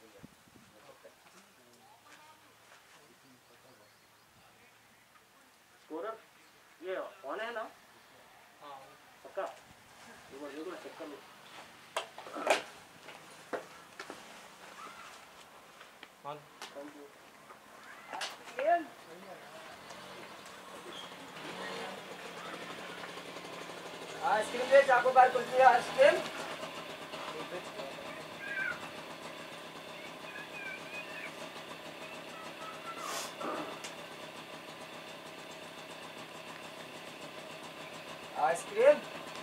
Scorer ये on है ना? हाँ पक्का देखो चेक कर लो। आइसक्रीम दे choco bar kulfi ice cream ice cream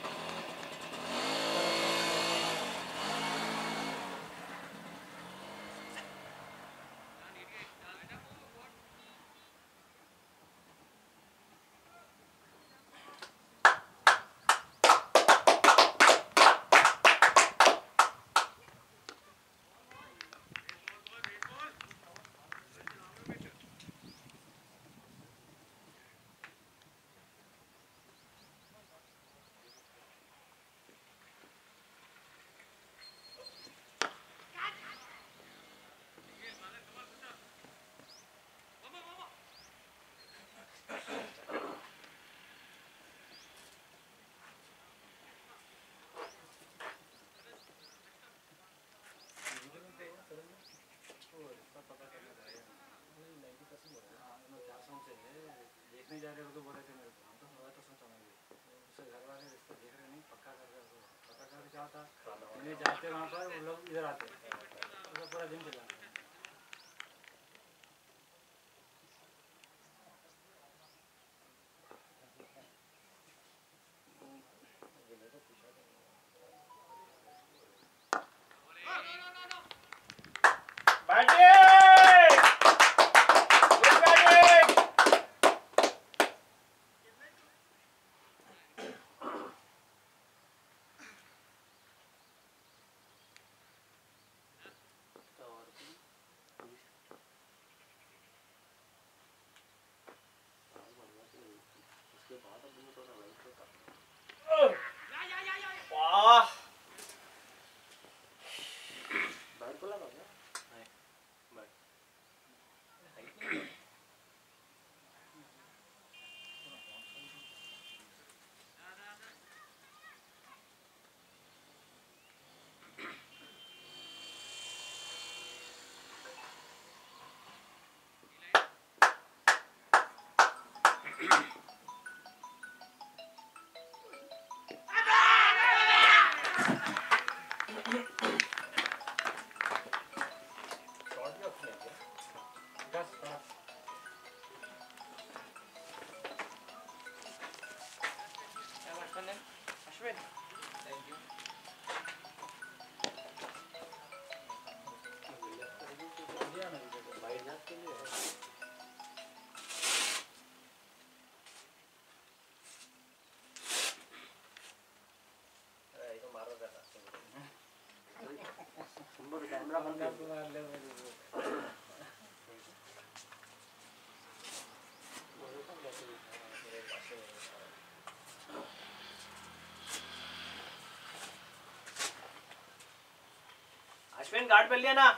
देखने जा रहे हो तो बोले थे मेरे को, हम तो थोड़ा तो सोचा नहीं उससे घर वाले रिश्ते देख रहे नहीं पक्का कर चाहता उन्हें जाते वहाँ पर वो लोग इधर आते तो पूरा दिन चला। कैमरा बंद कर दो। अश्विन गार्ड पे लिया ना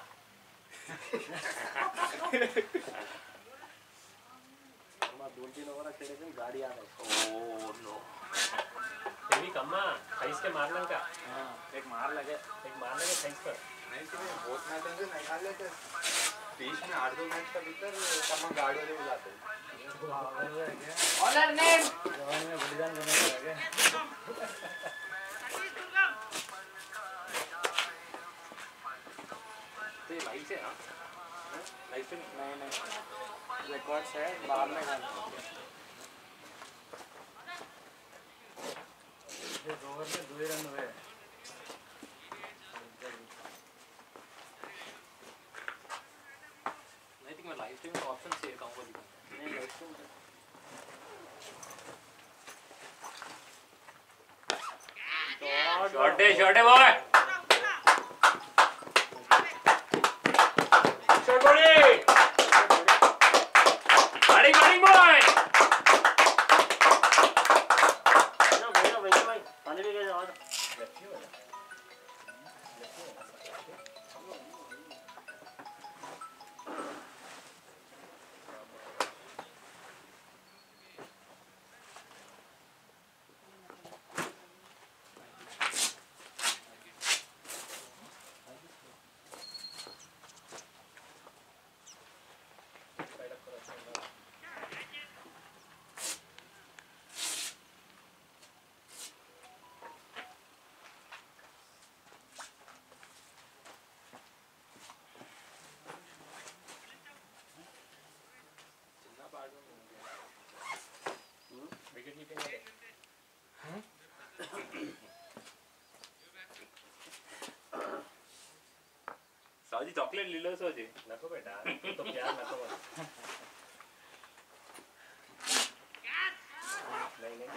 दोन-तीन ओवर खेले थे गाड़ी आ रही। ओह नो तेरी कम्मा साइज के मारने का। हां एक मारने के साइज पर नहीं कि बहुत मैच है नहीं खा लेते बीच में 8-2 मैच का भीतर कम्मा गाड़ी वाले बुलाते हैं ऑनर नेम जवानी में बलिदान करना पड़ेगा। तो लाइव से हां लाइव से नहीं रिकॉर्ड्स है बाद में खाना ये ओवर में 2 रन हुए। आई थिंक मैं लाइव स्ट्रीम का ऑप्शन शेयर करूंगा दिखा नहीं लाइव स्ट्रीम शॉट है boy shot body batting boy भाई पानी लेके जाओ भाऊजी चॉकलेट लिहिलं सोजे नको बेटा तो प्यार नको मला नाही नाही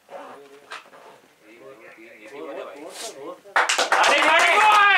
अरे गाडी बॉय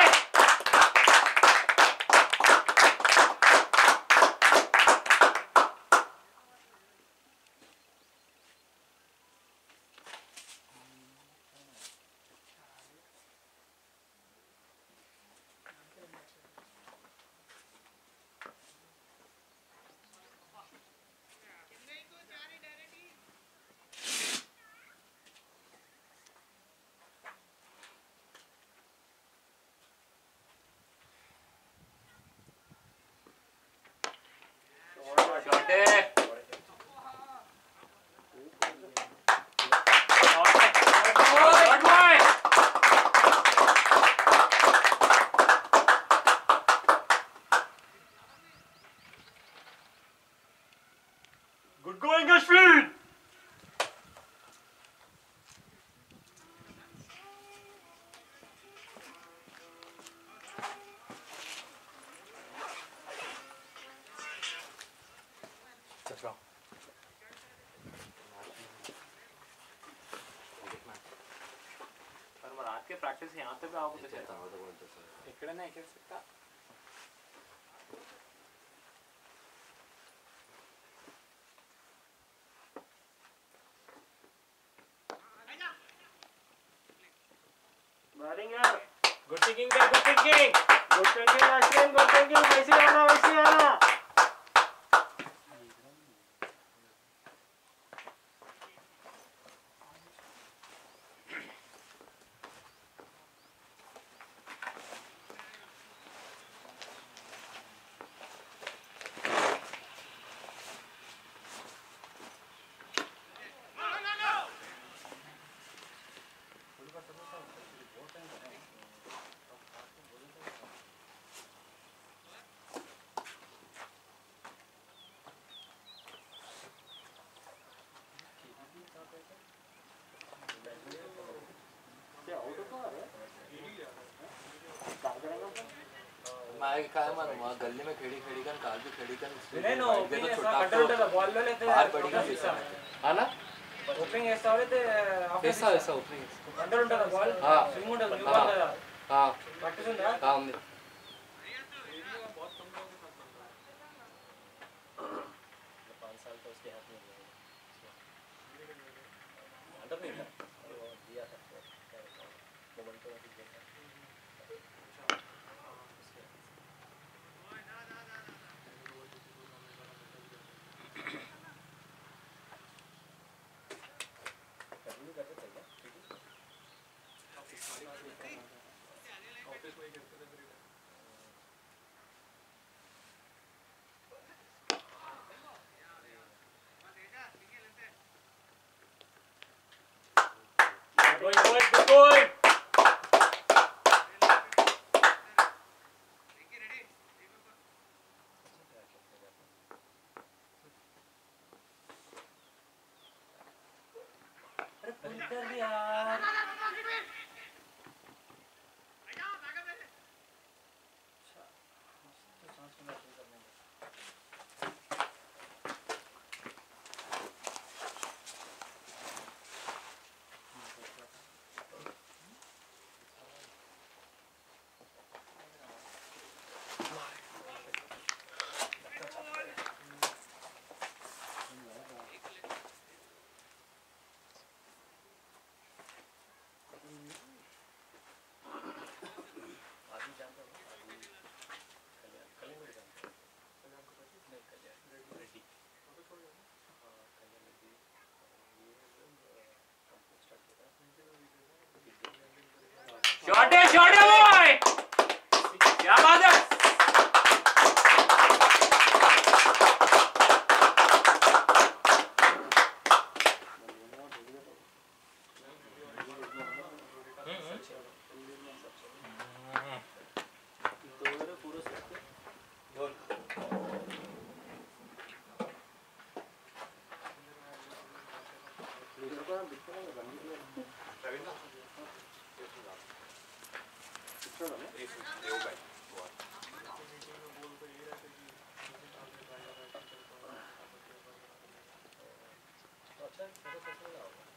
छोटे गुड गोइंग अश्विन रात के प्रैक्टिस यहाँ पे भी आओगे तो इकडे नाही खेळ शकता बैटिंग यार good thinking good thinking good thinking Ashwin good thinking वैसे आना मैं काय मानू वहाँ गली में खेड़ी खेड़ी कर काल भी खेड़ी कर नहीं नो ओपनिंग ऐसा कंट्रोल द बॉल लेते हैं बाहर बड़ी का ऐसा हां ना ओपनिंग ऐसा होते ऐसा ऐसा ओपनिंग कंट्रोल द बॉल हां स्विंग द न्यू बॉल हां प्रैक्टिस होता है काम नहीं 5 साल तो उसके हाथ में आदत नहीं था वो दिया था मोमेंट तो ठीक है Going. छोटे छोटे बॉय क्या बात है अच्छा फोटो सेशन ना होगा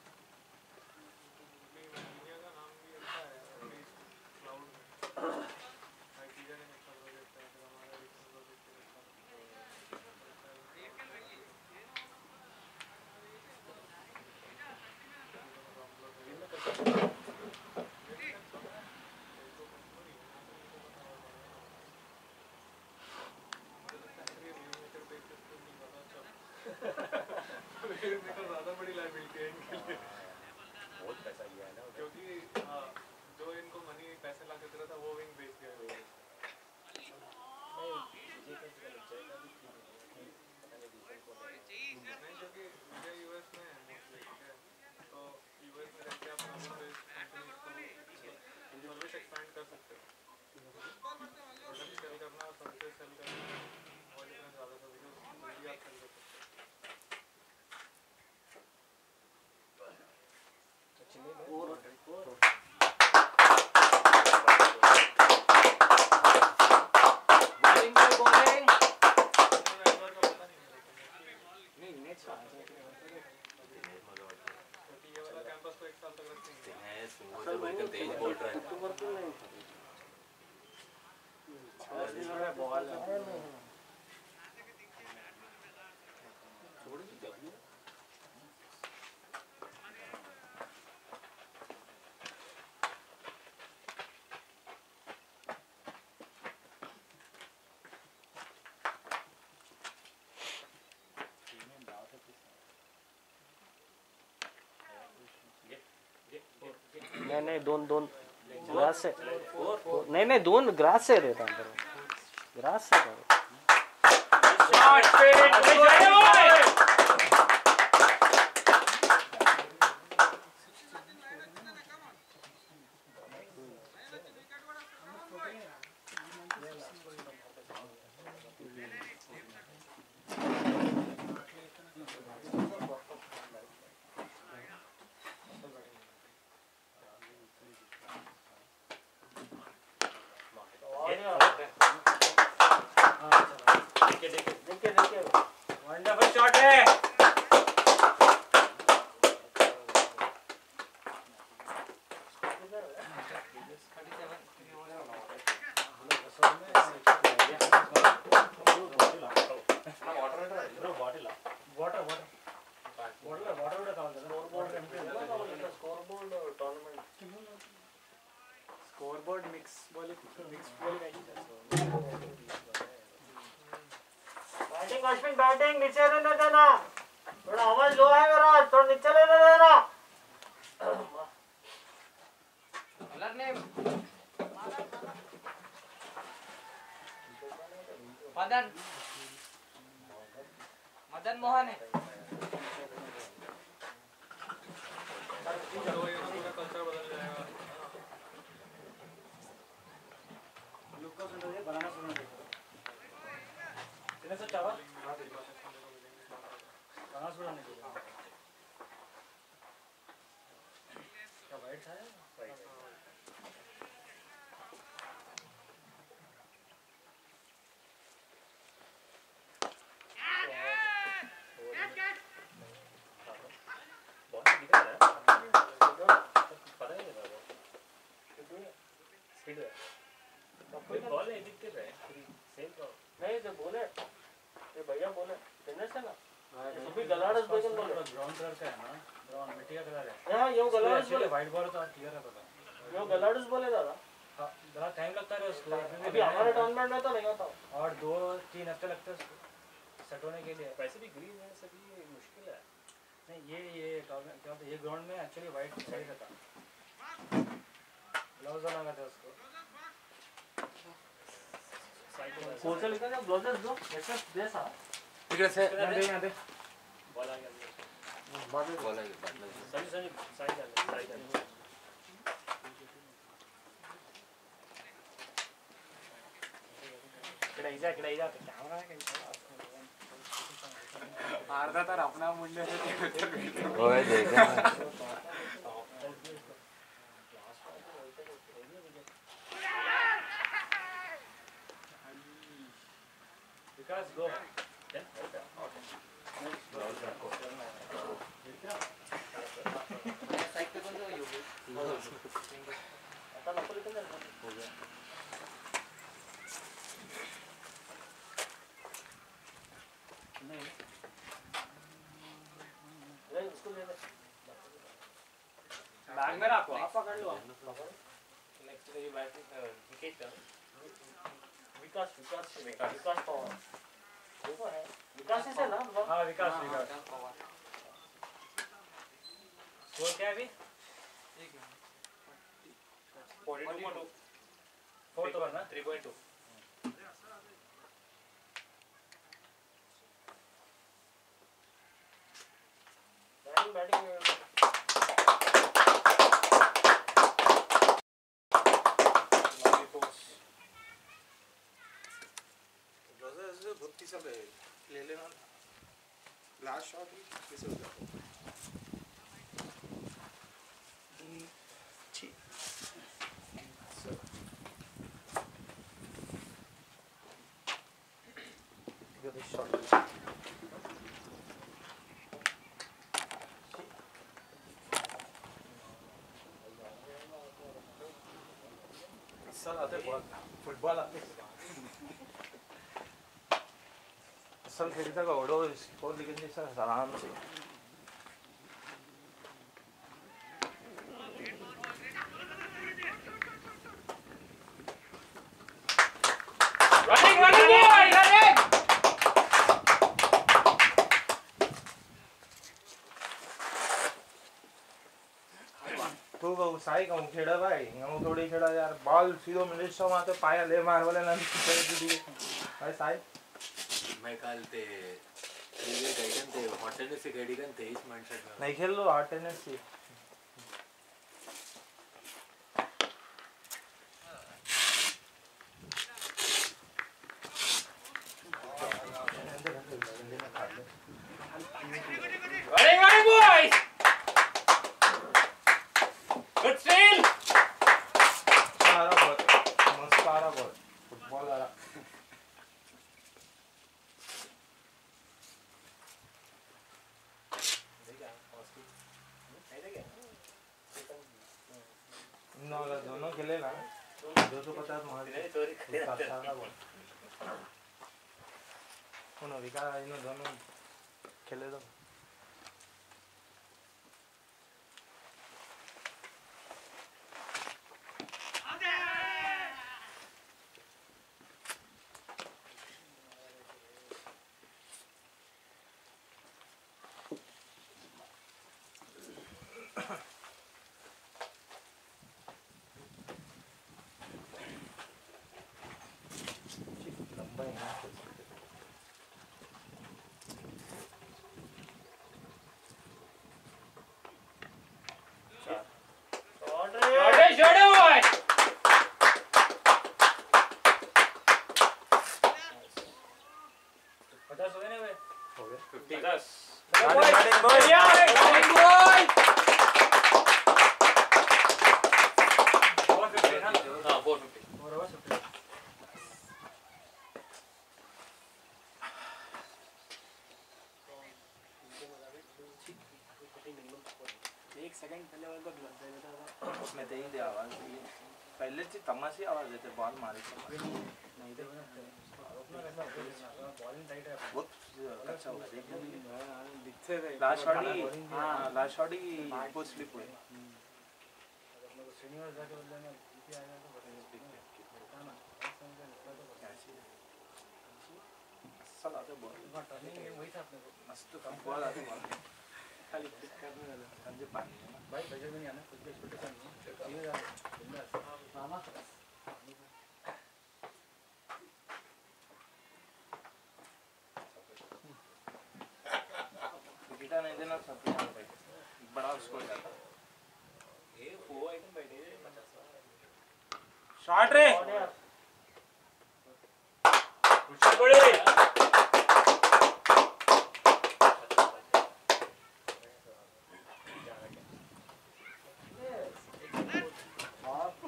ज़्यादा बड़ी लाइबिलिटी है इनके लिए बहुत पैसा गया है ना क्योंकि जो इनको मनी पैसे ला के दे रहा था वो विंग बेच गया नहीं विजय का लग जाएगा अभी पता नहीं रीजन कौन है नहीं क्योंकि विजय यूएस में है मोस्टली ठीक है तो यूएस में रहकर आप सर्विस एक्सपेंड कर सकते हो प्रोडक्ट सेल करना और सर्विस सेल करना और डिफरेंस ज़्यादा सर्विस जल्दी आप सेल कर सकते हो तेज बोल रहा है नहीं दोन ग्रास से नहीं दोन ग्रास से देता हूँ ग्रास से वंडरफुल शॉट है स्कोरबोर्ड मिक्स बोले बैटिंग अश्विन बैटिंग नीचे रहने देना थोड़ा आवाज लो है मेरा थोड़ा नीचे रहने देना मदन मोहन है पूरा कल्चर बदल जाएगा ग्लूकोज बनाना शुरू कर से चावल बनाना शुरू नहीं किया क्या वाइट है नहीं तो बोले ये भैया बोले फिटनेस है ना सभी गलाडस बैगन बोले ब्राउन कलर का है ना ब्राउन मिट्टी का कलर है हां ये गलाडस बोले व्हाइट बॉल तो क्लियर है पता ये गलाडस बोले दादा हां बड़ा टाइम लगता है उसको अभी हमारे टूर्नामेंट में तो नहीं होता और 2-3 हफ्ते लगते हैं सेट होने के लिए वैसे भी ग्रीन है सभी मुश्किल है नहीं ये क्या होता है ये ग्राउंड में एक्चुअली वाइट चाहिए था ग्लव्स लगा था उसको कौन सा लिखा था ग्लव्स दो ऐसा जैसा इकडे से यहाँ दे बॉल आ गया बोला सनी साइड इकडे कॅमेरा आहे अर्धा तर अपना मुंडे होय देखा विकास गो साइड पे कौन सा योगी आता नको लिखून द्या ना. हो गया नहीं नहीं इसको ले ले. बैग में रखो आप पकड़ लो. नेक्स्ट मेरी बैट विकेट का विकास विकास विकास पवार देखो है विकास से ना. हाँ विकास विकास स्कोर क्या है अभी 42.2 4 तो ना 3.2 बैटिंग भक्ति सब ले लेना लास्ट शॉट ही किसे हो जाता असल आते बहुत फुटबॉल आते असल खेलता का ओडो स्कोर लिखेंगे सर आराम से तू बहु साई कहूँ खेड़ा भाई हम थोड़ी खेड़ा यार बॉल सीधो मिनट सो माते पाया ले मार वाले ना भाई साई मैं काल ते रेल्वे गायकन ते हॉटेल से गाडी गन 23 माणसात नहीं खेल लो हॉट टेनिस से Running boys good steal सारा बहुत मस्त सारा बहुत फुटबॉल आ रहा इन दोनों खेले ना 250 मार सारा बहुत उन्होंने विकास इन दोनों खेले तो लंबा ही ना खेल सकते boy पचास हो गए ना वे हो गया 50 बैटिंग बॉय running boy 450 ना हां 450 और ओवर 50 एक सेकंड पहले वाले को दे देता था उसमें दे ही दे आवाज पहले से तमाशी आवाज देते बॉल मारे नहीं तो रोकना कैसा बॉलिंग टाइट है बहुत अच्छा होगा देखने दिखते थे लास्ट शॉट ही हां लास्ट शॉट ही वो स्लिप हुए अपने को सीनियर जाके बोलने में जीपी आया तो बताइए ना सब आते बॉल टर्निंग वही था अपने को मस्त कम बॉल आते बॉल खाली पिक करने वाला समझे पानी है ना भाई बजट में नहीं आना कुछ भी एक्सपेक्टेशन नहीं है बिंदास मामा विकेट नहीं देना सब भाई बड़ा स्कोर जाता ये वो आइटम बैठे 50 शॉट रे कुछ बड़े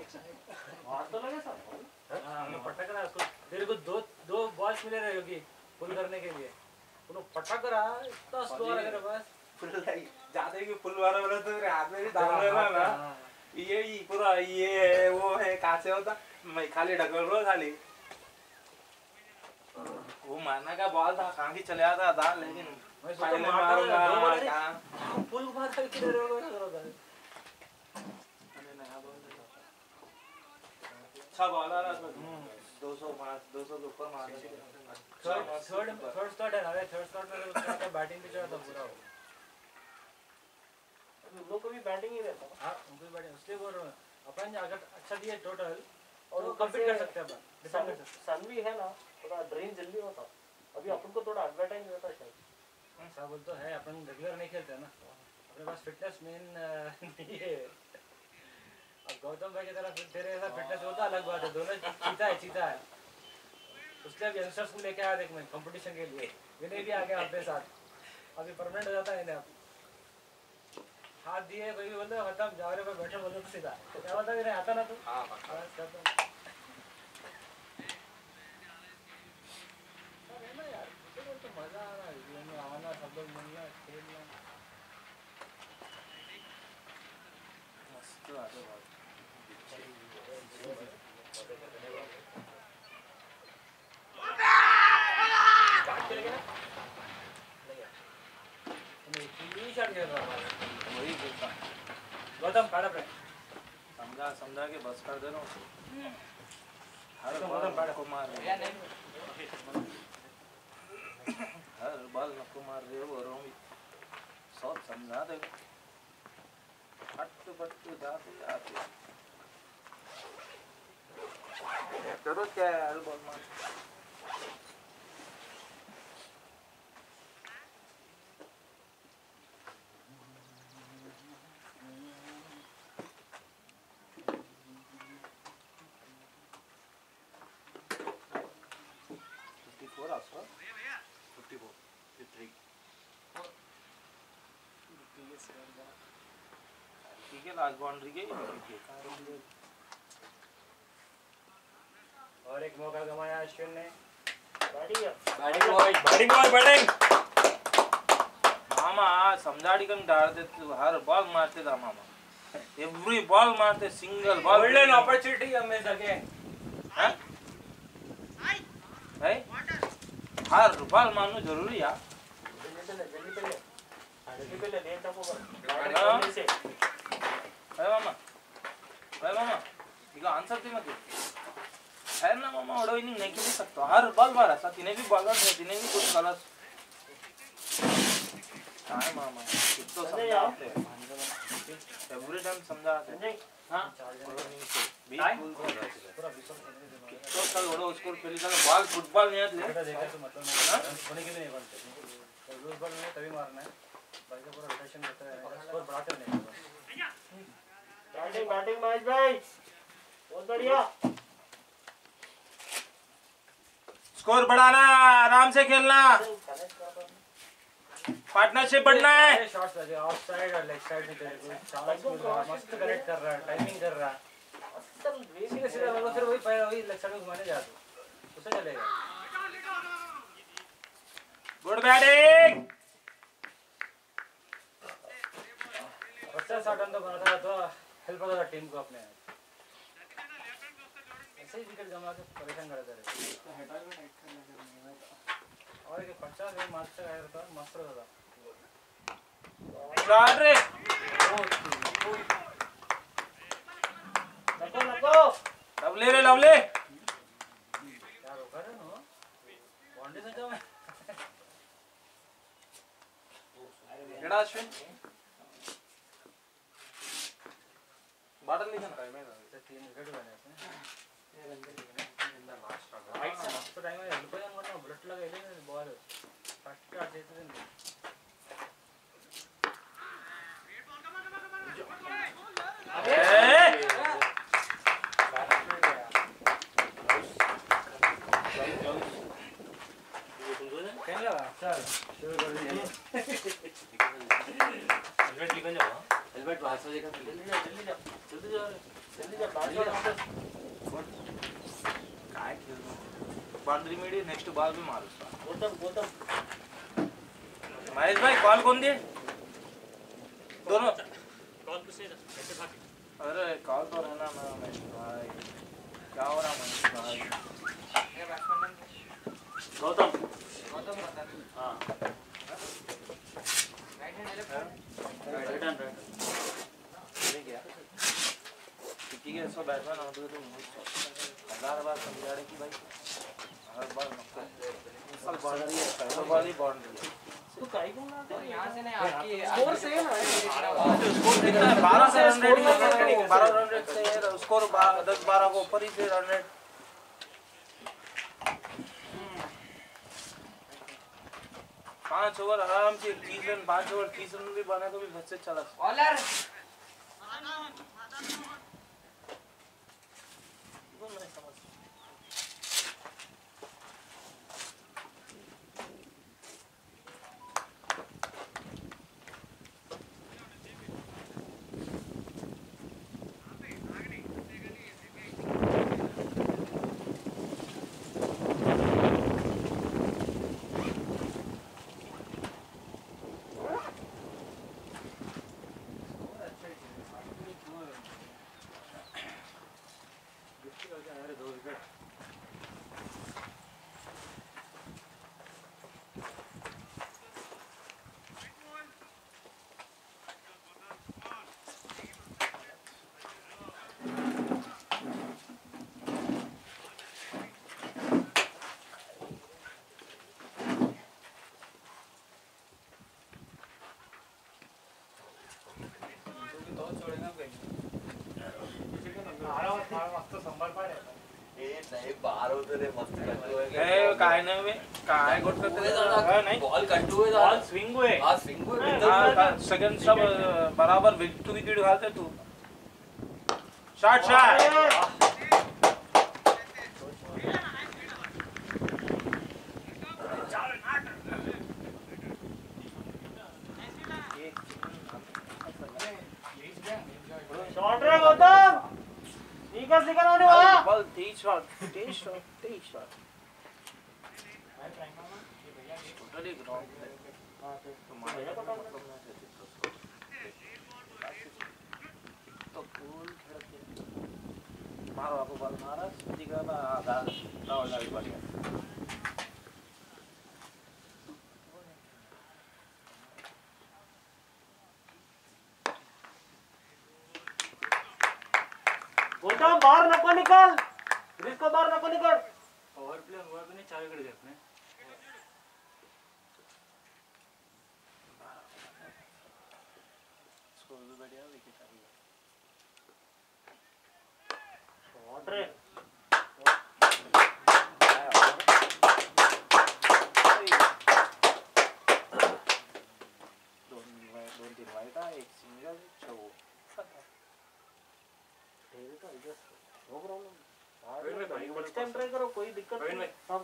तो लगे सब. हां पटक रहा उसको तेरे को दो बॉल्स मिले रहे होगी फुल करने के लिए उन्होंने पटक रहा इतना स्लो आ रहा बस फुल जाते कि फुल वाला बोला तो मेरे हाथ में भी दाम लेना ना ये पूरा ये वो है कहाँ से होता मैं खाली ढकल रहा खाली वो मारना का बॉल था कहाँ की चले आता था लेकिन मैं पहले सोचा मारूंगा मार कहाँ फुल मार कर किधर रहो अच्छा बॉल आ रहा था 205 200 के ऊपर मार थर्ड स्टार्ट है ना थर्ड स्टार्ट में उसका बैटिंग भी चला था पूरा उन लोग को भी बैटिंग ही रहता है हाँ उनको भी बैटिंग इसलिए बोल रहा हूँ अपन अगर अच्छा दिए टोटल और तो ऊपर कंप्लीट से कर सकते हैं अपन डिफेंड कर सकते सन भी है ना थोड़ा ड्रेन जल्दी होता अभी अपन को थोड़ा एडवर्टाइज रहता है शायद हैं ऐसा बोल तो है अपन रेगुलर नहीं खेलते हैं ना अपने पास फिटनेस मेन नहीं है अब गौतम भाई की तरह तेरे ऐसा फिटनेस होता अलग बात है दोनों चीता है उसके अब यंगस्टर्स को लेके आया देख मैं कंपटीशन के लिए विनय भी आ गया अपने साथ अभी परमानेंट हो जाता है इन्हें अब हाथ दिए कोई भी बोलते खत्म जाओ रे बैठे बोलते तो सीधा क्या बता विनय आता ना तू हाँ बस खत्म रहना यार तो मजा आ रहा है जीवन में आना सब लोग मिलना खेलना मस्त आते बहुत वही बोलता गौतम पहला फ्रेंड समझा के बस कर दे रहा हूँ हर तो बाल मतलब बड़ा- नको मार रहे हो हर बाल नको मार रहे हो और सब समझा दे फट जाते जरूरत क्या है हर बॉल मार ठीक है लास्ट बाउंड्री के और एक मौका गंवाया अश्विन ने बैटिंग मामा समझाड़ी कम डाल देते हर बॉल मारते था मामा एवरी बॉल मारते सिंगल बॉल गोल्डन अपॉर्चुनिटी हमें सके हैं भाई हर बॉल मारना जरूरी है जल्दी पहले देर तक होगा भाई मामा ಈಗ आंसर ती मत है ना मामा ओडो इनिंग नहीं खेल सकता हर बॉल मारा सा तिने भी बॉलर है तिने भी कुछ गलत काय मामा कितो समझाते एवरी टाइम समझाते संजय हां पूरा विश्व तो कल ओडो स्कोर खेली था बॉल फुटबॉल नहीं आते बेटा देखा तो मतलब नहीं होने के भी नहीं बनते लूज बॉल में तभी मारना है बाकी का पूरा रोटेशन करते हैं स्कोर बढ़ाते नहीं बैटिंग महेश भाई बहुत बढ़िया स्कोर बढ़ाना आराम से खेलना पार्टनरशिप बढ़ना है शॉट्स लगे ऑफ साइड और लेग साइड में तेरे को चांस मिल रहा है मस्त कनेक्ट कर रहा है टाइमिंग कर रहा है सीधे सीधे मतलब फिर वही पैर वही लेग साइड में घुमाने जा तू उसे चलेगा गुड बैटिंग अच्छा शॉट तो बनाता तो हेल्प होता था टीम को अपने ऐसे ही विकेट जमा के परेशान करते रहे और एक 50 मार्क्स तक आया था मस्त होता शॉट रे नको लवले क्या रोका रहे नो बाउंड्री से जाओ एड़ा अश्विन बाटल लिखा ना मैं 3 विकेट बने थे राइट से मस्त टाइम है हेल्प करना बुलेट लगा ले बॉल फट आते थे चल शुरू कर दिया हेलमेट निकल जाओ हेलमेट बाहर से देखा जल्दी जा बाउंड्री मिली नेक्स्ट बॉल भी मारो गौतम महेश भाई कॉल कौन दिए दोनों कॉल किसने कैसे भागे अरे कॉल तो रहना ना महेश भाई क्या हो रहा महेश भाई गौतम हाँ राइट हैंड ठीक है सो बैट्समैन आउट हुए तो 1000 बार समझा रहे कि भाई हर बार नुकसान साल बाउंड्री है पहले बार ही बाउंड्री तो काई को ना यहाँ से नहीं आपकी स्कोर सेम है स्कोर कितना है 12 से रन रेट 12 रन रेट से स्कोर 10-12 को ऊपर ही से रन रेट 5 ओवर आराम से 30 रन 5 ओवर 30 रन भी बने तो भी बच्चे चला बॉलर नाही बार होतं रे मस्त ए काय नाही बे काय गोष्ट करते नाही बॉल कट हुए बॉल स्विंग हुए हां स्विंग हुए सेकंड सब बराबर विकेट टू विकेट घालते तू शॉट शॉट रे गौतम निकल निकल आने वाला बॉल तेज शॉट टोटली ग्राउंड तो मारेगा तो मतलब तो कूल खेलते मारो आपको बॉल मारा सीधी का आधा राउंड लग गया गौतम बाहर नको निकल रिस्क बाहर नको निकल ओव्हर प्ले नाही चावीकडे देत नाही स्कोर भी बढ़िया विकेट आ गया शॉट रे दोन तीन वाईट आहे एक single no problem next time try करो कोई दिक्कत नहीं हां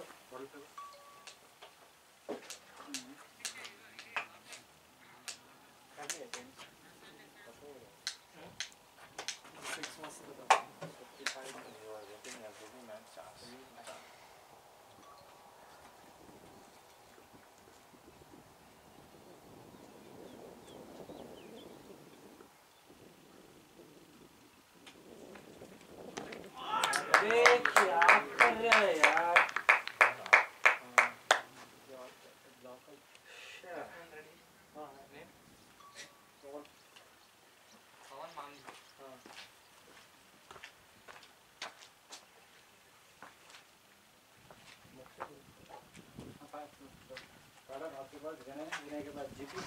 आपके पास गिने के बाद जीपी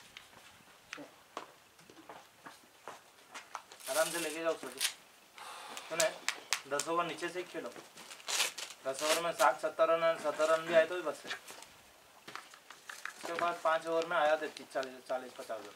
आराम से लेके जाओ सभी सुने 10 ओवर नीचे से ही खेलो 10 ओवर में 60-70 रन भी आए तो भी बस है उसके बाद 5 ओवर में आया थे 40-50 रन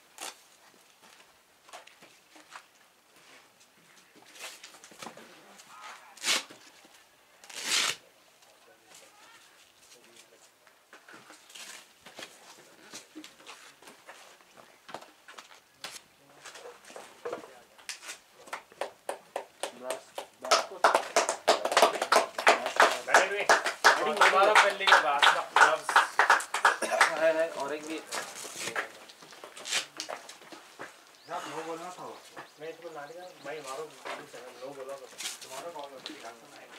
हमारा पहले के बाद का gloves है और एक भी नो बोलना था वो मैं इसको लाने का भाई मारो नो बोला तुम्हारा कॉल होती है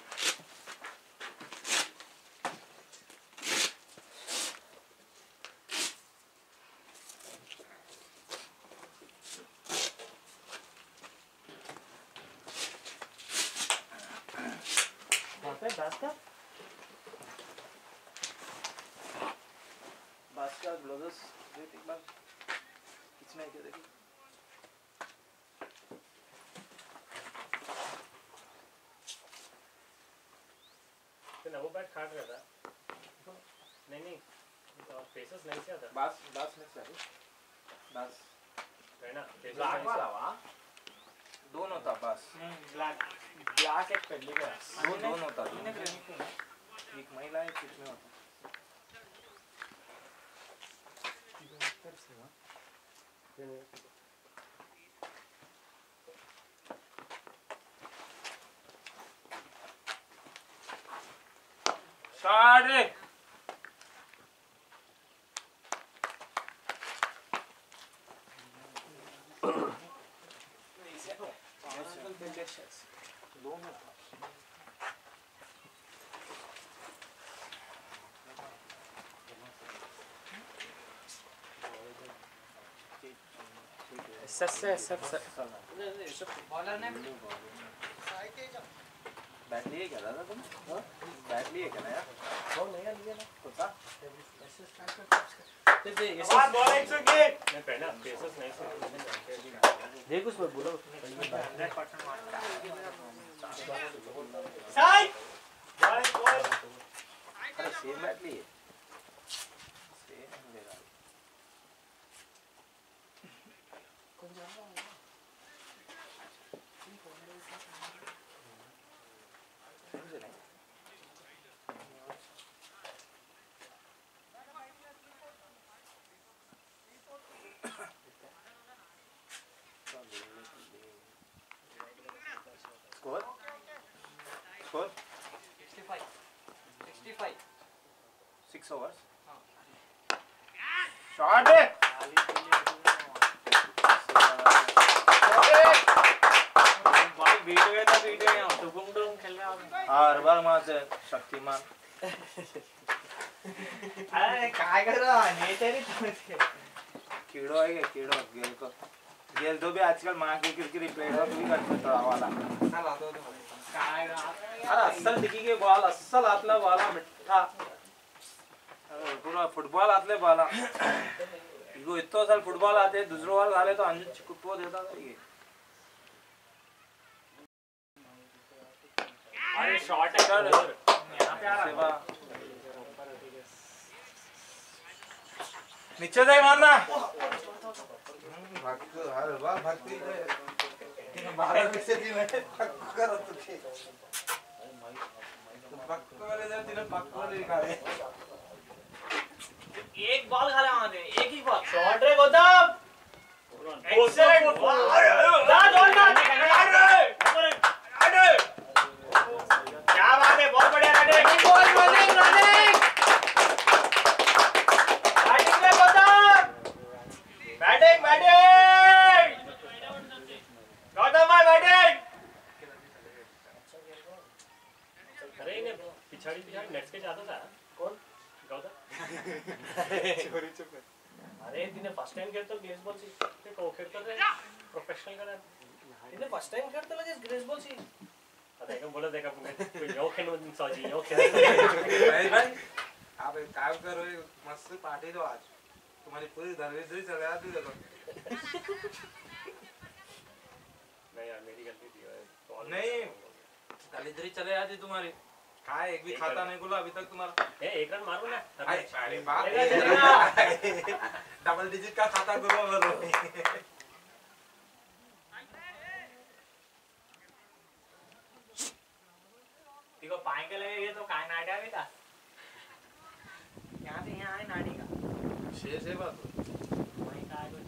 बस का ग्लोव्स एक बार किसने क्या देखी तो वो बैट काट रहा था नहीं फेसेस नहीं से आता बस नहीं चाहिए बस है ना ब्लैक वाला वा दोनों था बस ब्लैक एक पहले का दोनों था एक महिला एक किसमें होता स्टार्ट दोनों बॉलर ने बैट लिए क्या दादा तुम बैट लिए क्या ना यार वो नहीं लिया ना होता बॉल एक से गेट मैं पहना फेसेस नहीं से देख उसमें बोलो 100% मारता साइड बॉल अरे सेम बैट लिए सेम मेरा Score? 65 6 overs. Shot it! भाई बीट गया था टुकुम खेल रहा हूं हर बार वहां से शक्तिमान अरे काय कर रहा नेचर ही तुमसे कीड़ो है क्या कीड़ो गेल तो भी आजकल मां की क्रिकेट प्लेयर तो भी करते थोड़ा वाला काय अरे असल दिखी के बॉल असल आतला वाला मिठा पूरा फुटबॉल आतले वाला इगो इतो साल फुटबॉल आते दूसरो वाला झाले तो अंज कुटो देता था ये अरे शॉट है यहां पे आ रहा नीचे से मारना भक्त हर बार भक्ति 12 में से दिन करो तुझे भक्त वाले जब दिन भक्त वाले दिखाए एक बॉल खाला वहां दे एक ही बॉल शॉट रे गौतम एक्सीलेंट ना दौड़ना अरे क्या बात है बहुत बढ़िया रनिंग बॉल रनिंग बैटिंग में गौतम बैटिंग गौतम भाई बैटिंग अरे इन्हें पिछाड़ी नेट्स के जाता था कौन गौतम चोरी चुप अरे तिने फर्स्ट टाइम खेळतो बेसबॉल ची ते को खेळतो रे प्रोफेशनल करा तिने फर्स्ट टाइम खेळतो लगेच बेसबॉल ची आता एक बोलत आहे का यो खेळून सॉजी यो खेळ भाई आप एक काम करो मस्त पार्टी दो आज तुम्हारी पूरी दरवेजरी चले आती देखो नहीं यार मेरी गलती थी नहीं दलिद्री चले आती तुम्हारी काय एक भी खाता नहीं बोला अभी तक तुम्हारा ए एक रन मारो ना अरे बाप डबल डिजिट का खाता करो बोलो तिको पाय के लगे ये तो काय नाड्या बेटा यहां से यहां है नाडी का शेर से बात वही काय को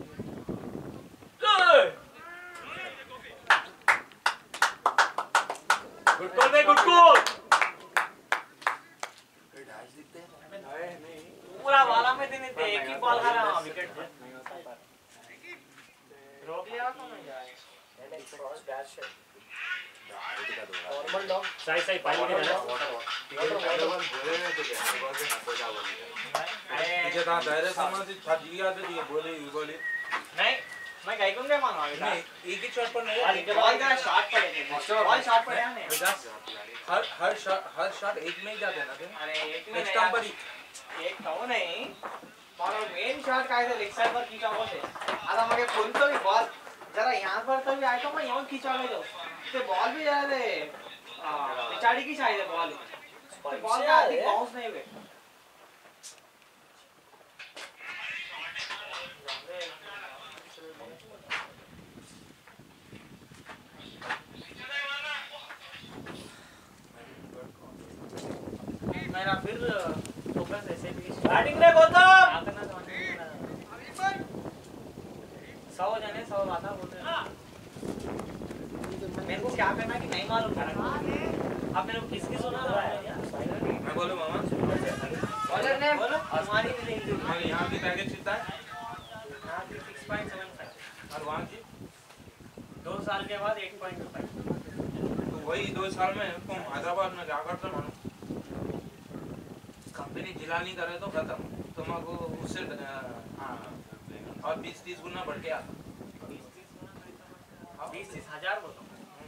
गुड कॉल भाई गुड कॉल नहीं थे, एक ही बॉल खा रहा विकेट रोक लिया तो नहीं जाए नॉर्मल डॉग सही सही पानी के ना तुझे कहाँ दायरे समझ छाती याद है ये बोली नहीं मैं कहीं को नहीं मानूंगा बेटा नहीं एक ही शॉट पर नहीं और बॉल का शॉट पड़ेगा बॉल शॉट पड़ेगा नहीं हर शॉट एक में ही जाते हैं ना अरे एक में नेक्स्ट नहीं पर ही एक तो नहीं और मेन शॉट काय ते लेग साइड पर खींचा बोलते आता मगे बोलतो मी बॉल जरा यहाँ पर तो भी आया तो मैं यहाँ खींचा ले ते बॉल भी जा दे पिछाड़ी की चाहिए बॉल ते बॉल का आधी बाउंस नहीं हुए मेरा फिर फोकस ऐसे भी बैटिंग रे गौतम 100 जाने 100 आता बोलते हैं मेरे को क्या करना कि नहीं मालूम अब मेरे को किसकी सुना रहा है मैं बोलूं मामा बॉलर ने बोलो हमारी भी नहीं और यहाँ की पैकेज कितना है यहाँ की 6.75 और वहाँ की 2 साल के बाद 8.25 तो वही 2 साल में तुम हैदराबाद में क्या करते मानो कंपनी जिला नहीं करे तो खत्म तुमको उससे और 20-30 गुना बढ़ के आता 20-30 हजार बोलो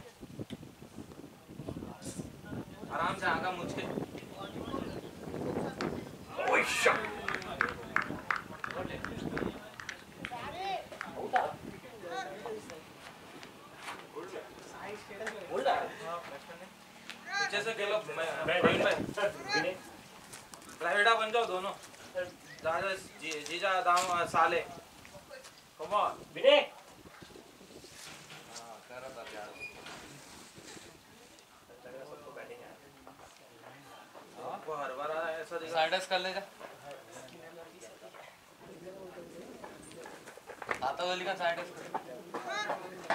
आराम से आगा मुझे पीछे से खेलो राइडा बन जाओ दोनों दादा जीजा दाम साले कम ऑन विनय वो हर बार ऐसा दिखा साइडस कर ले जा आता वाली का साइडस कर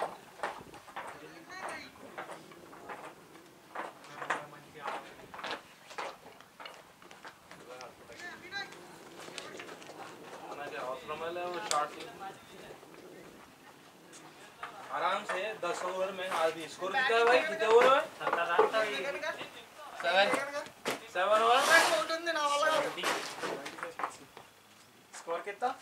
आराम से 10 ओवर में आज स्कोर कितना है भाई कितने ओवर है 7 ओवर स्कोर कितना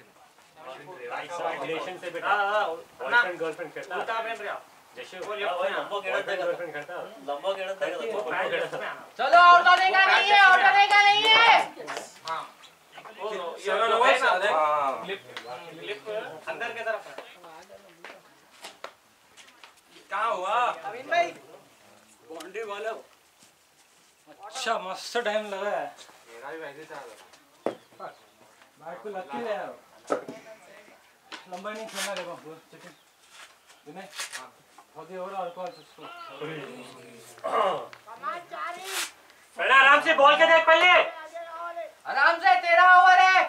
रिलेशन से बेटा बॉयफ्रेंड गर्लफ्रेंड करता उल्टा बन रहा जैसे वो लंबो गर्लफ्रेंड करता लंबो खेळत आहे चलो आउट होने का नहीं है आउट होने का नहीं है हां वो 7 ओवर क्लिप अंदर की तरफ है क्या हुआ अमीन भाई बाउंड्री वाला अच्छा मस्त टाइम लगा है मेरा भी वैसे था बैट को लग के ले आओ लंबा नहीं खेलना देखो चिकन विनय बहुत ही ओवर और कॉल उसको पहले आराम से बॉल के देख पहले आराम से 13 ओवर है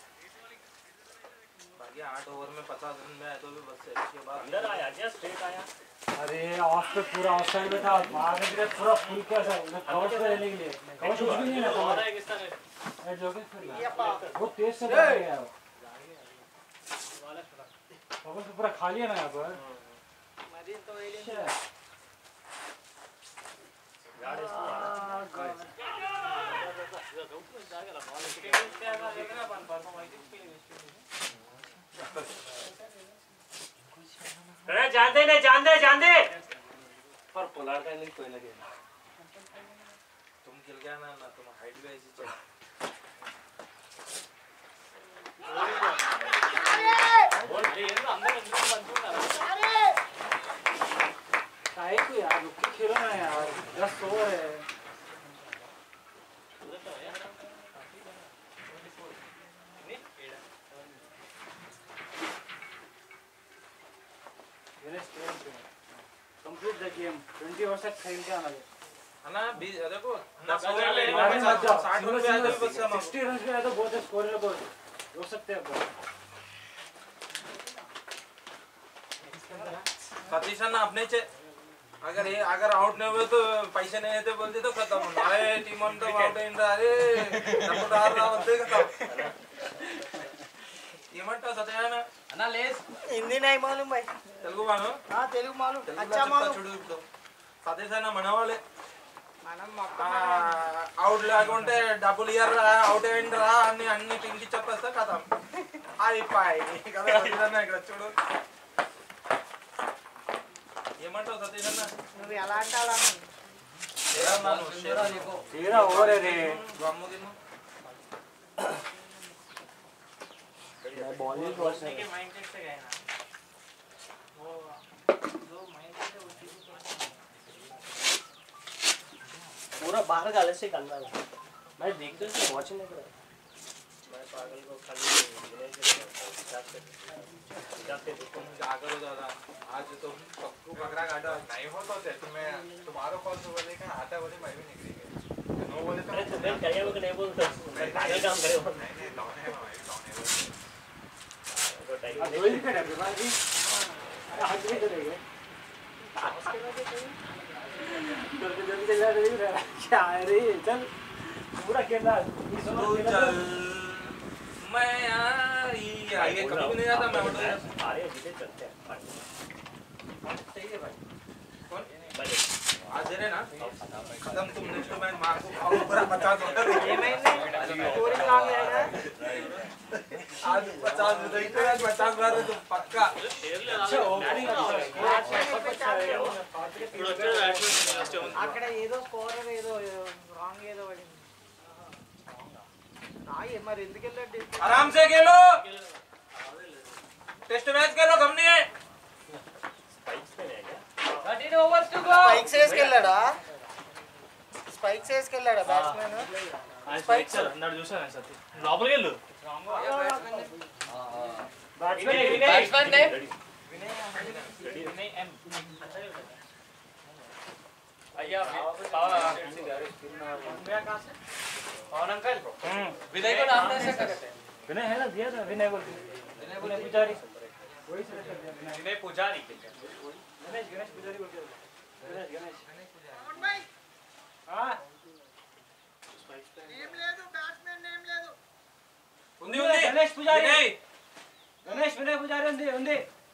बाकी 8 ओवर में 50 रन में आए तो भी बस है इसके बाद अंदर आया जस्ट स्ट्रेट आया अरे ऑफ पे पूरा ऑफ साइड में था मारने के लिए पूरा फुल किया था कवर पे लेने के लिए कवर कुछ भी नहीं लगा है किसका ने जोगे वो तेज से भाग गया वो कवर से पूरा खा लिया ना यहाँ पर मरीन तो ये गाड़ी अरे जान दे पर पोलार का नहीं कोई लगे तुम खेल गया ना तुम हाइट भी ऐसी चल काहे को यार रुक के खेलो ना यार 10 ओवर है कंप्लीट द गेम 20 ओवर तक खेल के आना है ना 20 देखो 10 ओवर में 60 रन पे आए तो बस 60 रन पे आए तो बहुत स्कोर को रोक सकते हैं अपन सतीश ना अपने चे अगर आउट नहीं हुए तो पैसे नहीं देते बोलते तो खत्म अरे टीम तो आउट इन अरे नंबर डाल रहा बोलते खत्म ఏమంటావు సత్యనారాయణ అన్నా లేస్ हिंदी नहीं मालूम भाई తెలుగు వాను हाँ तेलुगु मालूम తెలుగులో अच्छा చెప్తా मालूम చూడు ఇప్పుడు సత్యనారాయణ మనవాళ్ళే మనం మొత్తం అవుట్ లేకుంటే డబ్బులు ఇయ్యరా అవుట్ అయ్యిండ్రా అని అన్ని పింకి చెప్పేస్తే కథ అయిపోయి కదా సత్యనారాయణ ఇక్కడ చూడు ఏమంటావు సత్యనారాయణ నువ్వు ఎలా అంటే అలా तेरा ओवर है रे గమ్ము గిమ్ము बॉलिंग सोचने के माइंडसेट से गए ना वो जो माइंडसेट है उसी को पूरा बाहर गाले से करना है मैं देखते थे वॉच नहीं कर मैं पागल को खाली जाकर हो दादा आज तो सबको पकड़ा काटा नहीं हो तो जैसे मैं तुम्हारा कॉल सुबह लेकर आता बोले मैं भी निकली गई 9 बजे अरे तो मैं करिए वो नहीं बोलता मैं पागल काम करे वो नहीं लौने है मैं लौने तो टाइम रोहित का डर भाई आज भी करेंगे जल्दी जल्दी चल रहा क्या रे चल पूरा खेलना तू चल मैं आई आगे कभी भी नहीं आता मैं बता अरे जिसे चलते हैं सही है भाई कौन भले आज दे रहे ना खत्म तुम नेक्स्ट मैच मार को खाओ पूरा 50 ये महीने स्कोरिंग लॉन्ग रहेगा आज 50 नहीं तो आज 50 बार तो पक्का अच्छा ओपनिंग అక్కడ ఏదో స్కోరర్ ఏదో రాంగ్ ఏదో పడింది మరి ఎందుకు వెళ్ళండి आराम से खेलो टेस्ट मैच खेलो गम नहीं है स्पाइक्स पे है क्या 13 overs to go స్పైక్స్ వేసుకెళ్ళాడా స్పైక్స్ వేసుకెళ్ళాడా బ్యాట్స్మెన్ స్పైక్స్ అన్నాడు చూసాను సత్య లోపలికి వెళ్ళు बैट्समैन नेम विनय एम भैया मेरा कहां से पवन अंकल विनय को नाम कैसे करते हैं विनय है ना दिया था विनय बोल विनय पुजारी वही से विनय पुजारी गणेश गणेश पुजारी बोल के गणेश हां నేమ్ లేదు బ్యాట్స్మెన్ నేమ్ లేదు उन्दी उन्दी गणेश पुजारी नहीं गणेश विनय पुजारी ఉంది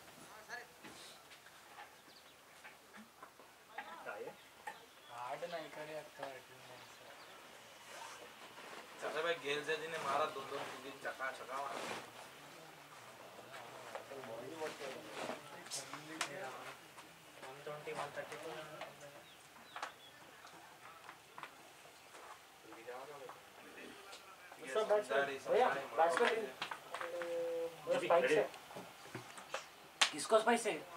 चाचा भाई गेल से जी ने मारा 2-2 दिन चका चका मारा सब भैया बैट्समैन स्पाइक्स है किसको स्पाइक्स है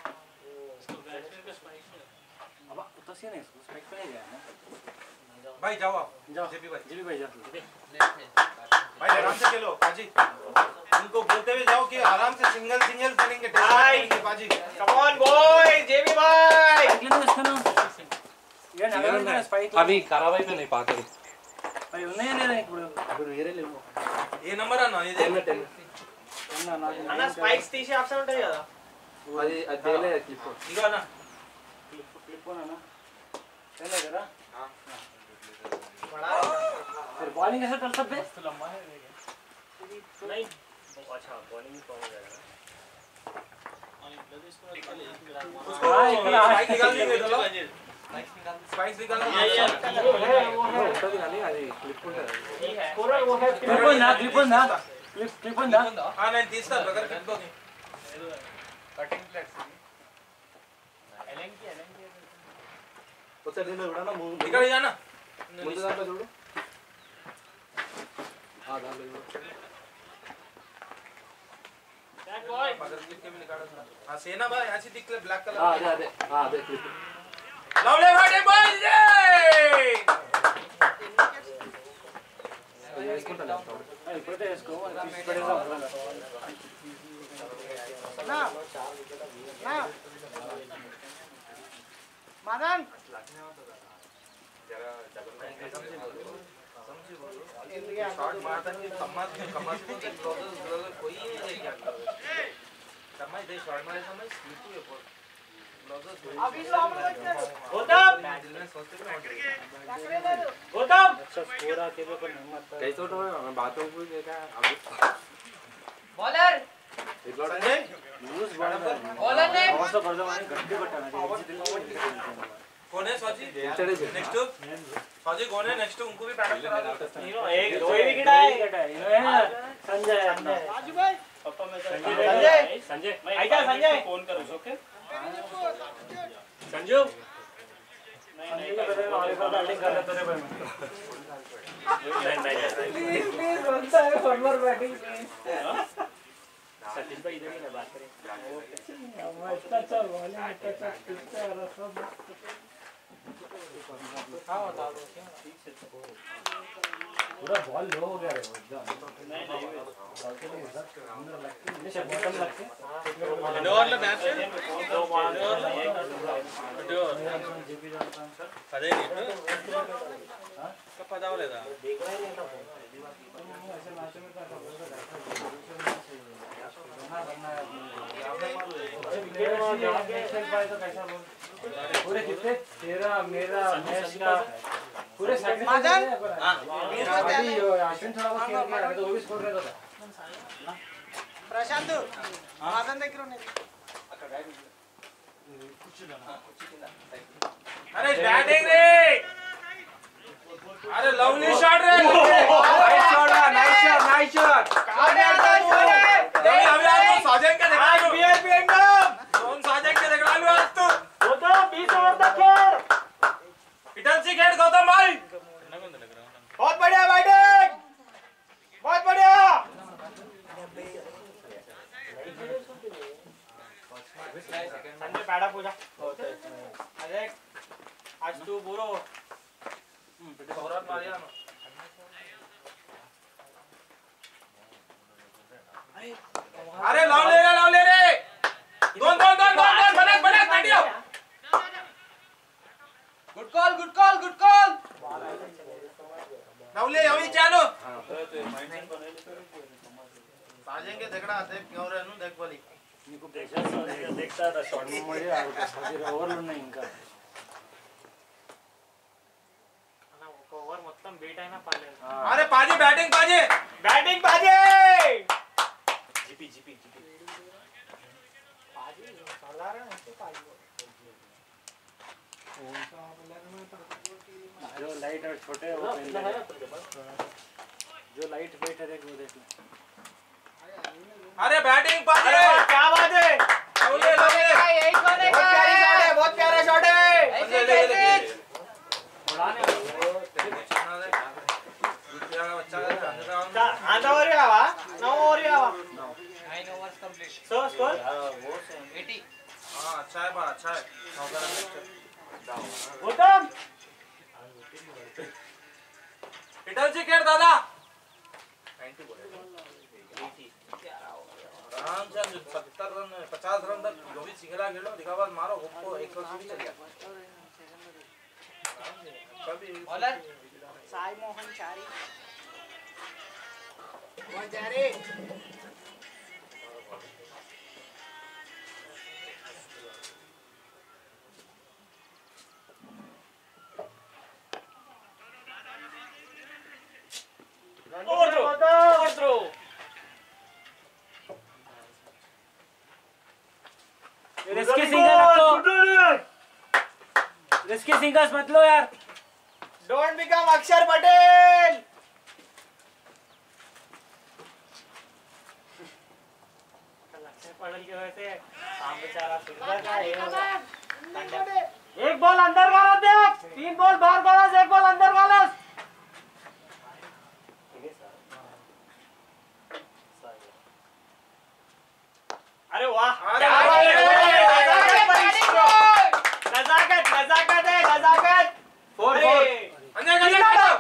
अब तो से नहीं स्पाइक पे नहीं जाना भाई जाओ आप जाओ जेपी भाई भाई जा भाई आराम से खेलो पाजी उनको बोलते हुए जाओ कि आराम से सिंगल सिंगल करेंगे भाई। पाजी कम ऑन बॉय जेबी भाई लेकिन इसका ना ये नगर में स्पाइक अभी कारावाई में नहीं पाते भाई नहीं नहीं ఇప్పుడు వేరే లేవు ये नंबर है ना ये दे అన్న స్పైక్స్ తీసి ఆప్షన్ ఉంటది కదా అది అదేలే క్లిప్ इधर ना క్లిప్ పోనా पहले करा हां बड़ा फिर बॉलिंग कैसे कर सकते तो लंबा है नहीं अच्छा बॉलिंग में कौन जाएगा उसको हाँ, इतना- स्पाइक निकाल देंगे चलो स्पाइक निकाल वो है ఉంటది కానీ అది క్లిప్ ఉంటది ठीक है स्कोरर वो है क्लिप ना क्लिप ना हां नहीं तीसरा बगैर क्लिप को नहीं कटिंग फ्लेक्स एलन की వచ్చే దీంట్లో చూడన్నా निकल जाना ముందు దాంట్లో చూడు దాంట్లో చూడు बैक बॉय बगैर क्लिप के भी निकालो हां सेना भाई ऐसी दिख ले ब्लैक कलर అదే క్లిప్ लवली बॉडी बॉय వేసుకుంటాను इప్పుడే వేసుకో పడేదా నా నా మదన్ जरा डबल समझी शॉट मारता नहीं कमाल को क्लोजर कोई नहीं है क्या समझ दे शॉट मारे समझ स्पीड है बहुत क्लोजर అవి లోపల వచ్చారు गौतम दिल में सोचते हैं ఎక్కడే లేదు गौतम अच्छा स्कोर आके भी पर हिम्मत कैसे उठो मैं बातों को देखा अभी बॉलर संजय न्यूज बंद बॉलर ने मस्त कर दो माने गड्डी बटाना कौन है सौजी नेक्स्ट सौजी कौन है नेक्स्ट उनको भी पैडअप करा दो हीरो एक दो ही विकेट है संजय राजू भाई पापा में संजय आइजा संजय फोन करो ओके संजू संजय को पहले हमारे साथ बैटिंग कर लेते रे भाई प्लीज बनता है फॉर्मर बैटिंग सचिन भाई इधर ही ना बात करें मस्त अच्छा बॉलिंग अच्छा अच्छा पिचता है और सब हां बता दो पूरा बॉल लो हो गया रे एकदम नहीं नीचे बॉटम लग के ओवर मैच है दो बॉल जीपी जाता है अरे नहीं कब पता होलेगा देख रहे हैं ना ऐसे मैच में तो पूरे कितने तेरा मेरा मैच का पूरे माजन? अश्विन थोड़ा बहुत खेल किया तो वो भी स्कोर नहीं होता प्रशांत माजन देख रहे हो अरे बैटिंग रे अरे लवली शॉट रे नाइस शॉट नाइस शॉट कहां गया था नहीं अभी आपको साजन के दिखा लो वीआईपी एकदम कौन साजन के दिखा लो आज तू वो तो 20 ओवर तक खेल इधर से खेल गौतम भाई बहुत बढ़िया बैटिंग बहुत बढ़िया संजय पैडअप हो जा अजय आज तू बुरो औरत मारिया ना अरे लाव ले रे दोन बनक बैठियो गुड कॉल लाव ले अभी चालो साजन के देखड़ा देख क्यों रहनु देख वाली నీకు ప్రెషర్ देखता था शॉट में मुझे ओवरलोड नहीं इनका ఓవర్ మొత్తం బీట్ అయినా పర్లేదు अरे पाजी बैटिंग पाजी जीपी जो लाइट और छोटे वो जो लाइट वेट है देख वो देख अरे बैटिंग पाजी क्या बात है लाव ले यही कोने का बहुत प्यारा शॉट है आधा ओवर आवा 9 ओवर आवा 9 overs complete सो स्कोर 80 हां अच्छा है बात अच्छा है उत्तम इधर से खेल दादा आराम से 70 रन 50 रन तक जो भी सिंगला खेलो दिखावा मारो हमको 180 चल गया कभी बॉलर साई मोहन चारी वो जा रे थ्रो रिस्की सिंगल्स मत लो यार डोंट बिकम अक्षर पटेल पड़ल की वजह से काम बेचारा सुंदर का एक बॉल अंदर गाला देख 3 बॉल बाहर गाला 1 बॉल अंदर गाला अरे वाह अरे नजाकत है नजाकत 4 अंदर कोई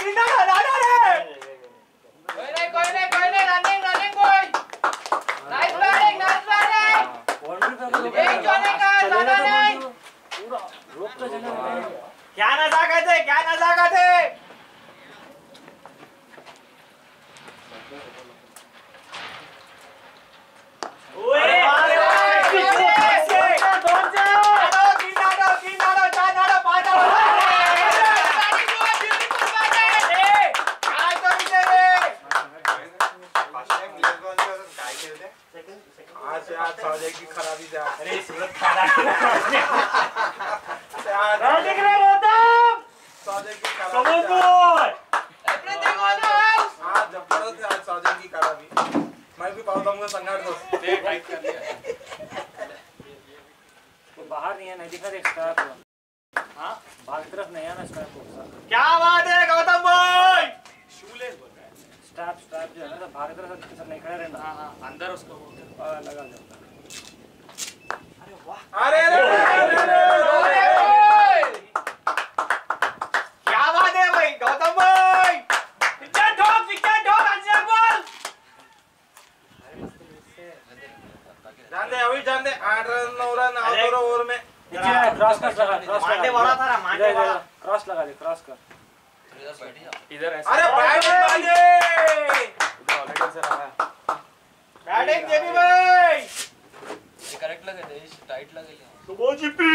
नहीं रनिंग बॉय नाइस बैटिंग एक जाने का ज्यादा नहीं पूरा रोक तो चले क्या नजाकत है जा अरे सूरत खाना क्या देख रहे हो तुम सौदे की करा कमल बॉय हाँ जब करो थे आज सौदे की करा भी मैं भी पाऊँ तुमको संगाड़ दो टाइट कर दिया वो बाहर नहीं है, नहीं दिखा देख स्ट्रैप। हाँ बाहर की तरफ नहीं है ना स्ट्रैप। क्या बात है गौतम भाई? शूलेस बोल रहा है स्ट्रैप जो है ना तो बाहर की तरफ सब नहीं खड़ा रहना। हाँ हाँ अंदर उसको लगा जाता है। अरे क्या बात है भाई गौतम भाई? पिक्चर ठोक अंजर बोल। जान दे अभी जान दे 8 रन 9 रन आउट और ओवर में नीचे क्रॉस कर लगा, क्रॉस मांडे बड़ा था ना, मांडे बड़ा। क्रॉस लगा दे, क्रॉस कर। इधर ऐसे अरे बैटिंग बाजे ऑलरेडी से रहा बैटिंग जेबी भाई। करेक्ट लगे थे टाइट लगे वो जीपी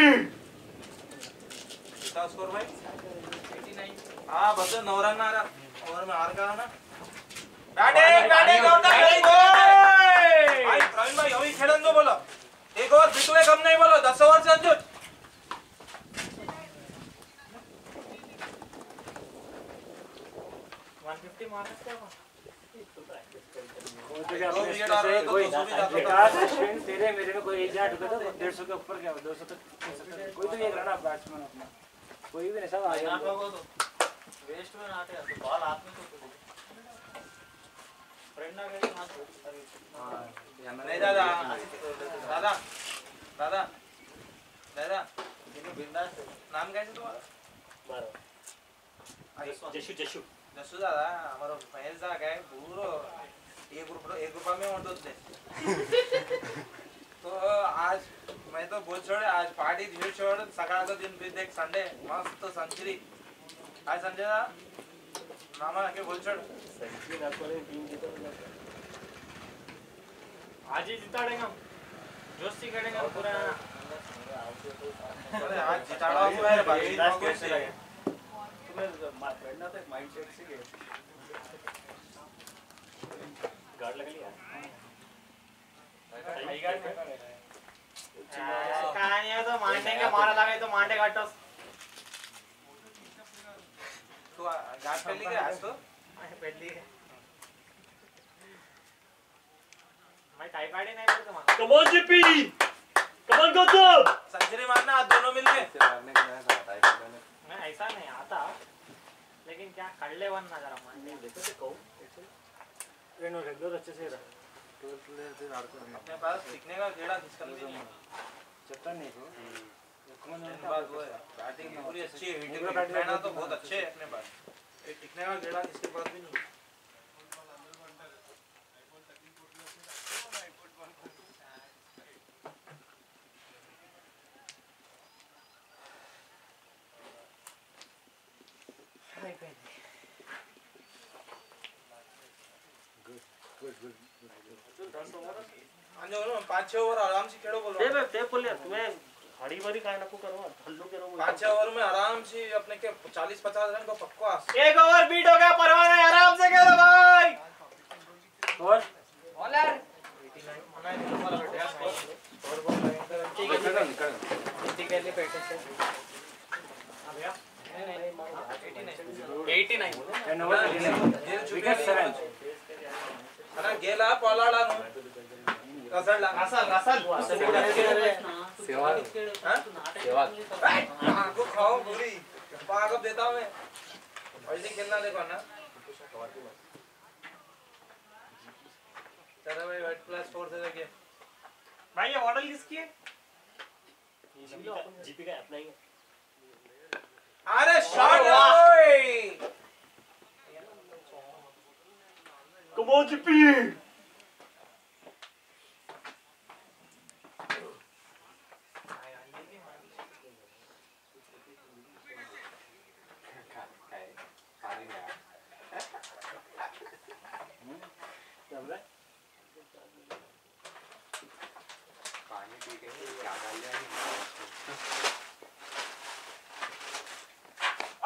कितना स्कोर भाई 89 हां बस 9 रन आ रहा ओवर में हार गया ना बैटिंग गौतम भाई भाई प्रवीण भाई अभी खेलन दो बोलो एक ओवर बिटुए कम नहीं बोलो 10 ओवर से अंजुट 150 मार्क्स क्या हुआ? विकास अश्विन तेरे मेरे में कोई एज हट गया तो 150 के ऊपर क्या 200 तक कोई तो एक रन बैट्समैन अपना कोई भी नहीं सब आ गया वेस्ट में आते हैं तो बॉल हाथ में तो फ्रेंड ना गए हाथ हां नहीं दादा दादा दादा दादा बिंदास नाम क्या है तुम्हारा जशु जशु जसू दादा हमारा महेश दा काय पूरो एक ग्रुप में होते तो आज मैं तो बोल छोड़े आज पार्टी धीरे छोड़ सकाळ का दिन भी देख संडे मस्त सेंचुरी आज संजय दा मामा के बोल छोड़ सेंचुरी ना करे टीम जीतो आज ही जिताड़ेंगे हम, जोश से करेंगे हम पूरा। अरे आज जिताड़ा हुआ है भाई कैसे लगे तुम्हें फ्रेंड ना तो माइंडसेट से गए गार्ड लगा लिया कहानी है तो मांडेंगे, मारा लगे तो मांडे काटो। तो गार्ड कर ली आज तो पहली है मैं टाइफाइड ही नहीं पड़ता मां। Come on GP come on Gautam century मारना आज दोनों मिलके मैं ऐसा नहीं आता लेकिन क्या कड़ले वन ना जरा मांडे देखो तो कहूं रेनो रेगुलर अच्छे से रहा 12th प्लेयर थे अपने पास सीखने का गेड़ा किसका नहीं है चक्कर नहीं को कौन बात वो है बैटिंग पूरी अच्छी है हिटिंग रहना तो बहुत अच्छे है अपने पास ये टिकने का गेड़ा किसके पास भी नहीं है अंजो बोलो 5-6 ओवर आराम से खेलो बोलो ते बोल यार तुम्हें हड़ी भरी काय नको करो हल्लू करो 5-6 ओवर में आराम से अपने के 40-50 रन को पक्का एक ओवर बीट हो गया परवाना, आराम से खेलो भाई। और बॉलर ठीक है ले पेटे से आ गया 89 10 ओवर विकेट 7 अरे गेला पलाडा नो रसडला रसल सेवा सेवा को खाओ पूरी पागब देता हूं मैं ऐसे खेलना देखो ना चलो भाई वाइट प्लस 4 से देखिए भाई ये मॉडल किसकी है? जीपी का अपना ही है अरे शॉट ओए कम ऑन जीपी पानी पी के क्या डाल दिया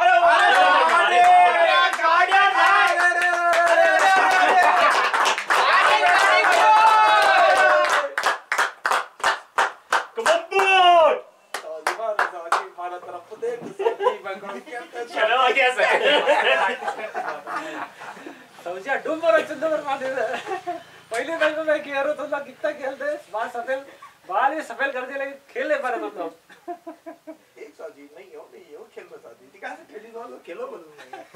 अरे गार्डियन डुंबर चंदूर मारते पहले मैच में मैं कह रहा था ना कितना खेलते बाल सफेद बाल ये सफेद कर दिए लेकिन खेल नहीं पा रहे तुम लोग एक साजी नहीं हो खेल में साजी कहां से खेली दो खेलो बोलूं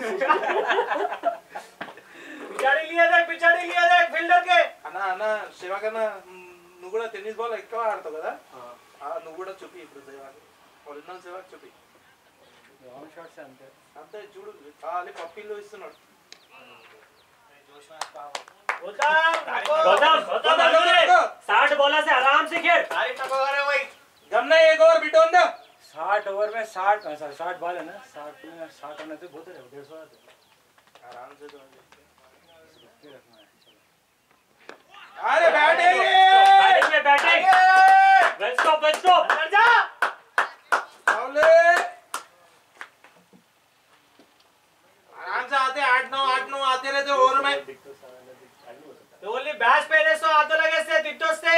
पिछाड़ी लिया जाए फील्डर के అన్న శివ కన్నా నువ్వు కూడా టెన్నిస్ బాల్ ఎక్కువ ఆడతావు కదా నువ్వు కూడా చూపి ఇప్పుడు శివాకి ఒరిజినల్ శివాకి చూపి లాంగ్ షాట్స్ అంతే అంతే చూడు ఖాళీ పప్పీలు ఇస్తున్నాడు गौतम 60 बॉला से आराम से खेल गमना एक ओवर बिटोन दे 60 ओवर में 60 बॉल है ना 60 में 60 करने तो बहुत है 150 आते आराम से दो रखना है अरे बैटिंग बैटिंग वेल स्टॉप अंदर जा सावले आराम से आते 8-9 आते रहते ओवर में ओनली बैट्स पहले सो हाथों लगे से तिट्टो से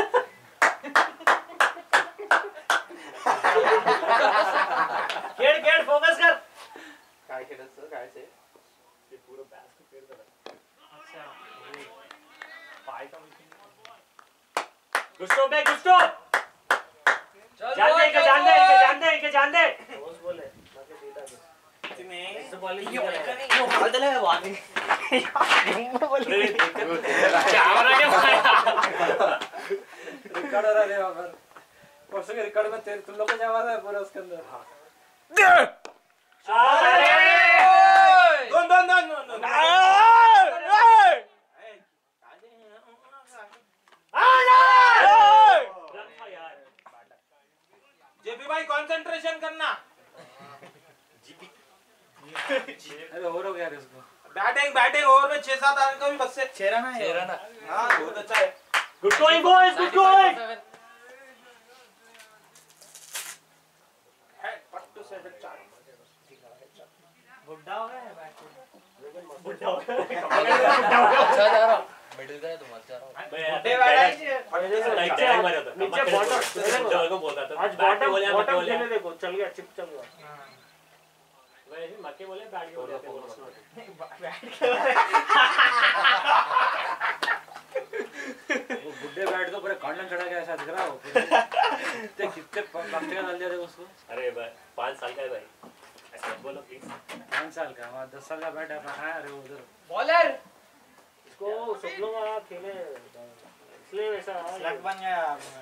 खेल फोकस कर काय खेळायचं काय से ये पूरा बैट्स को फेर कर अच्छा पाई का गुस्टो जान दे रोज बोले माके देता दे इस बॉल यो हाल दे लगा बात कैमरा के रिकॉर्ड हो रहा है वहां पर परसों के रिकॉर्ड में तेरे तुम लोग को जमा है पूरा उसके अंदर जेपी भाई कंसंट्रेशन करना अरे हो गया रे उसको बैटिंग ओवर में 6-7 आने का भी बस से छेराना हाँ बहुत अच्छा है good going boys good going पट्टू से चार बुड्ढा हो गया है बैट बुड्ढा हो गया अच्छा जा रहा मिडिल का है तुम अच्छा रहा बुड्ढे बैट आई नीचे बॉटम को बोलता था आज बॉटम खेलने देखो चल गया चिप चल गया वैसे मक्के बोले बैट के बोले वो बुड्ढे बैट को पूरे कांडन चढ़ा के ऐसा दिख रहा है वो कितने प्लास्टिक डाल दिया देखो उसको अरे भाई 5 साल का है भाई ऐसा मत बोलो प्लीज 5 साल का हमारा 10 साल का बैट है अपना अरे उधर बॉलर इसको सब लोग खेले इसलिए वैसा लक बन गया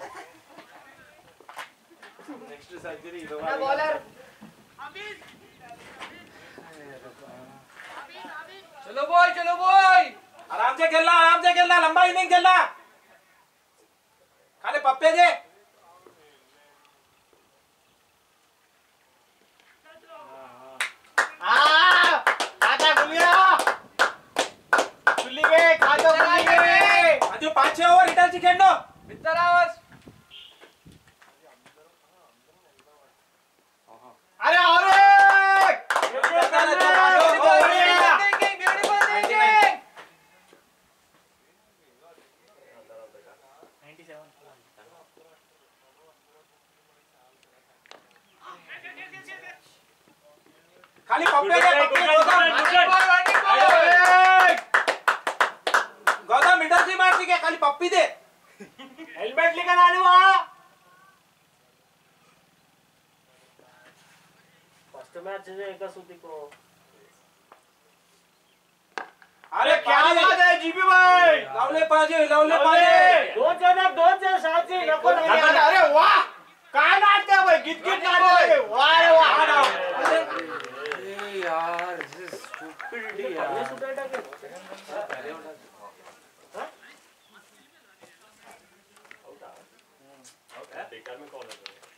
नेक्स्ट सर्जरी बॉलर चलो बॉय आराम से खेलना लंबा इनिंग खेलना खाली पप्पे दे खाता भूल गया चुल्ली के खाता भूल गए आज 5-6 ओवर रिटर्न से खेलनो भीतर आवाज अरे और खाली पप्पे दे गौतम मिडल से मार के खाली पप्पी दे हेलमेट लेकर आ लो वहां फर्स्ट मैच जे एका सुती को अरे क्या बात है जीपी भाई लावले पाहिजे दोन से साथी नको अरे वाह काय नाचते भाई गीत नाचते वाह रे वाह यार दिस इज स्टूपिडिटी यार ये सुटेटा के बेकार में कॉल है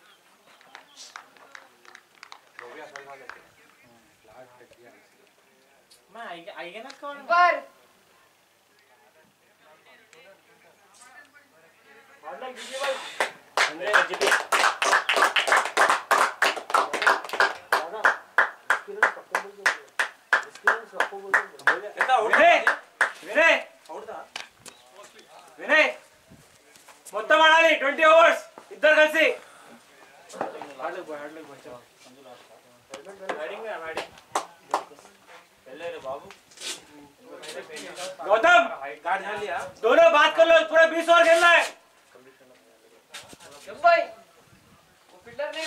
मैं आएगा ना कौन पर हार्ड लाइक जीपी भाई जीपी विनय మొత్తం ఆడాలి 20 ఓవర్స్ ఇద్దరు కలిసి हार्ड लाइक बच्चा बैटिंग में बैटिंग पहले रे बाबू गौतम कार्ड झाल लिया दोनों बात कर लो, पूरा 20 ओवर खेलना है। भाई वो फील्डर ने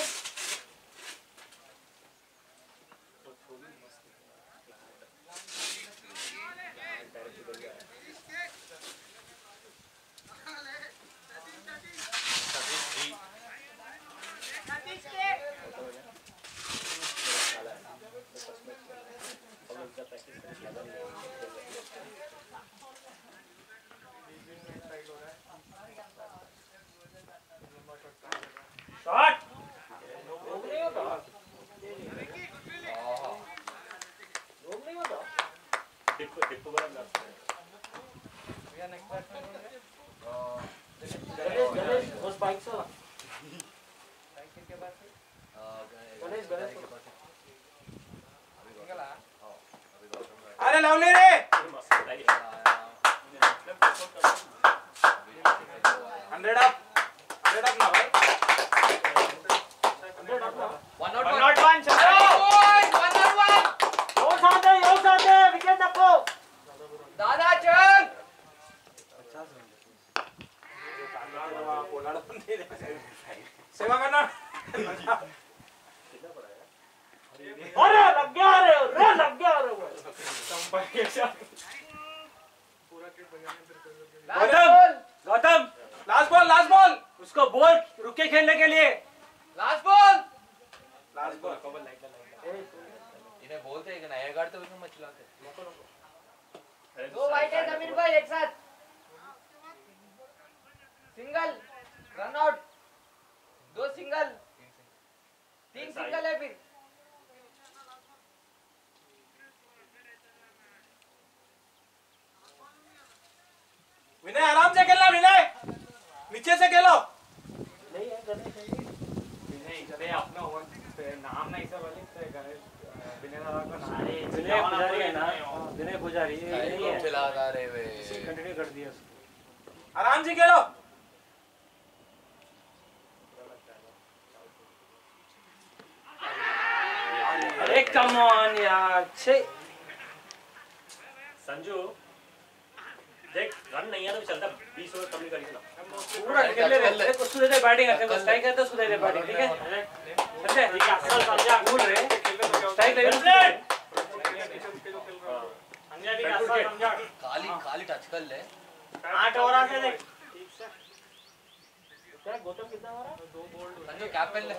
शॉट अरे लवली रे 100 अप ना भाई 101 चलो विकेट आपको दादा चल सेवा करना अरे लग गया रे लग गया रे गौतम लास्ट बॉल उसको बोल रुक के खेलने के लिए। लास्ट बॉल इन्हें बोलते हैं कि नया गाड़ तो उसमें मत चलाते। दो वाइट है जमीन भाई एक साथ single run out 2 single 3 single है फिर विनय आराम से खेलना विनय नीचे से खेलो नहीं अपना नाम नहीं सब विनय पुजारी चला रहे वे कंटिन्यू कर दिया। आराम से खेलो अरे कम ऑन यार छे संजू देख रन नहीं है तो चलता 20 ओवर कम करिए ना पूरा खेल ले देखो सुधे दे बैटिंग करते बस स्ट्राइक करते सुधे दे बैटिंग ठीक है समझे ठीक है असल समझा भूल रहे स्ट्राइक ले समझा भी असल समझा खाली टच कर ले 8 ओवर से देख क्या गौतम कितना हो रहा है 2 बोल्ड संजू कैप पहन ले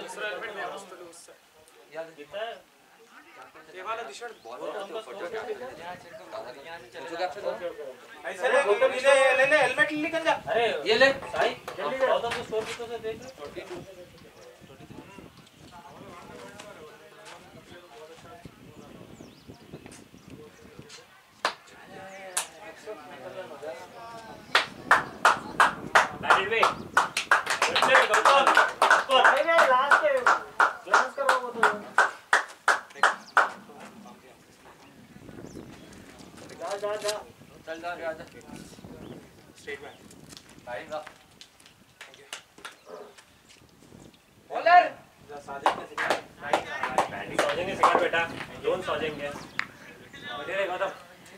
याद कितना ये वाला टी-शर्ट बॉल होता है फोटो कैप ऐसे ले ले हेलमेट लेकर जा अरे ये ले साई जल्दी गौतम को स्कोर कितना से देख बैटिंग में बच्चे गौतम स्कोर अरे लास्ट पे ग्लांस करो वो तो जा चल जा स्ट्रेट बैक टाइम ना बॉलर जा साजिद ने सिखाया बैटिंग सौजेंगे सेकंड बेटा जोन सौजेंगे बढ़िया रे गौतम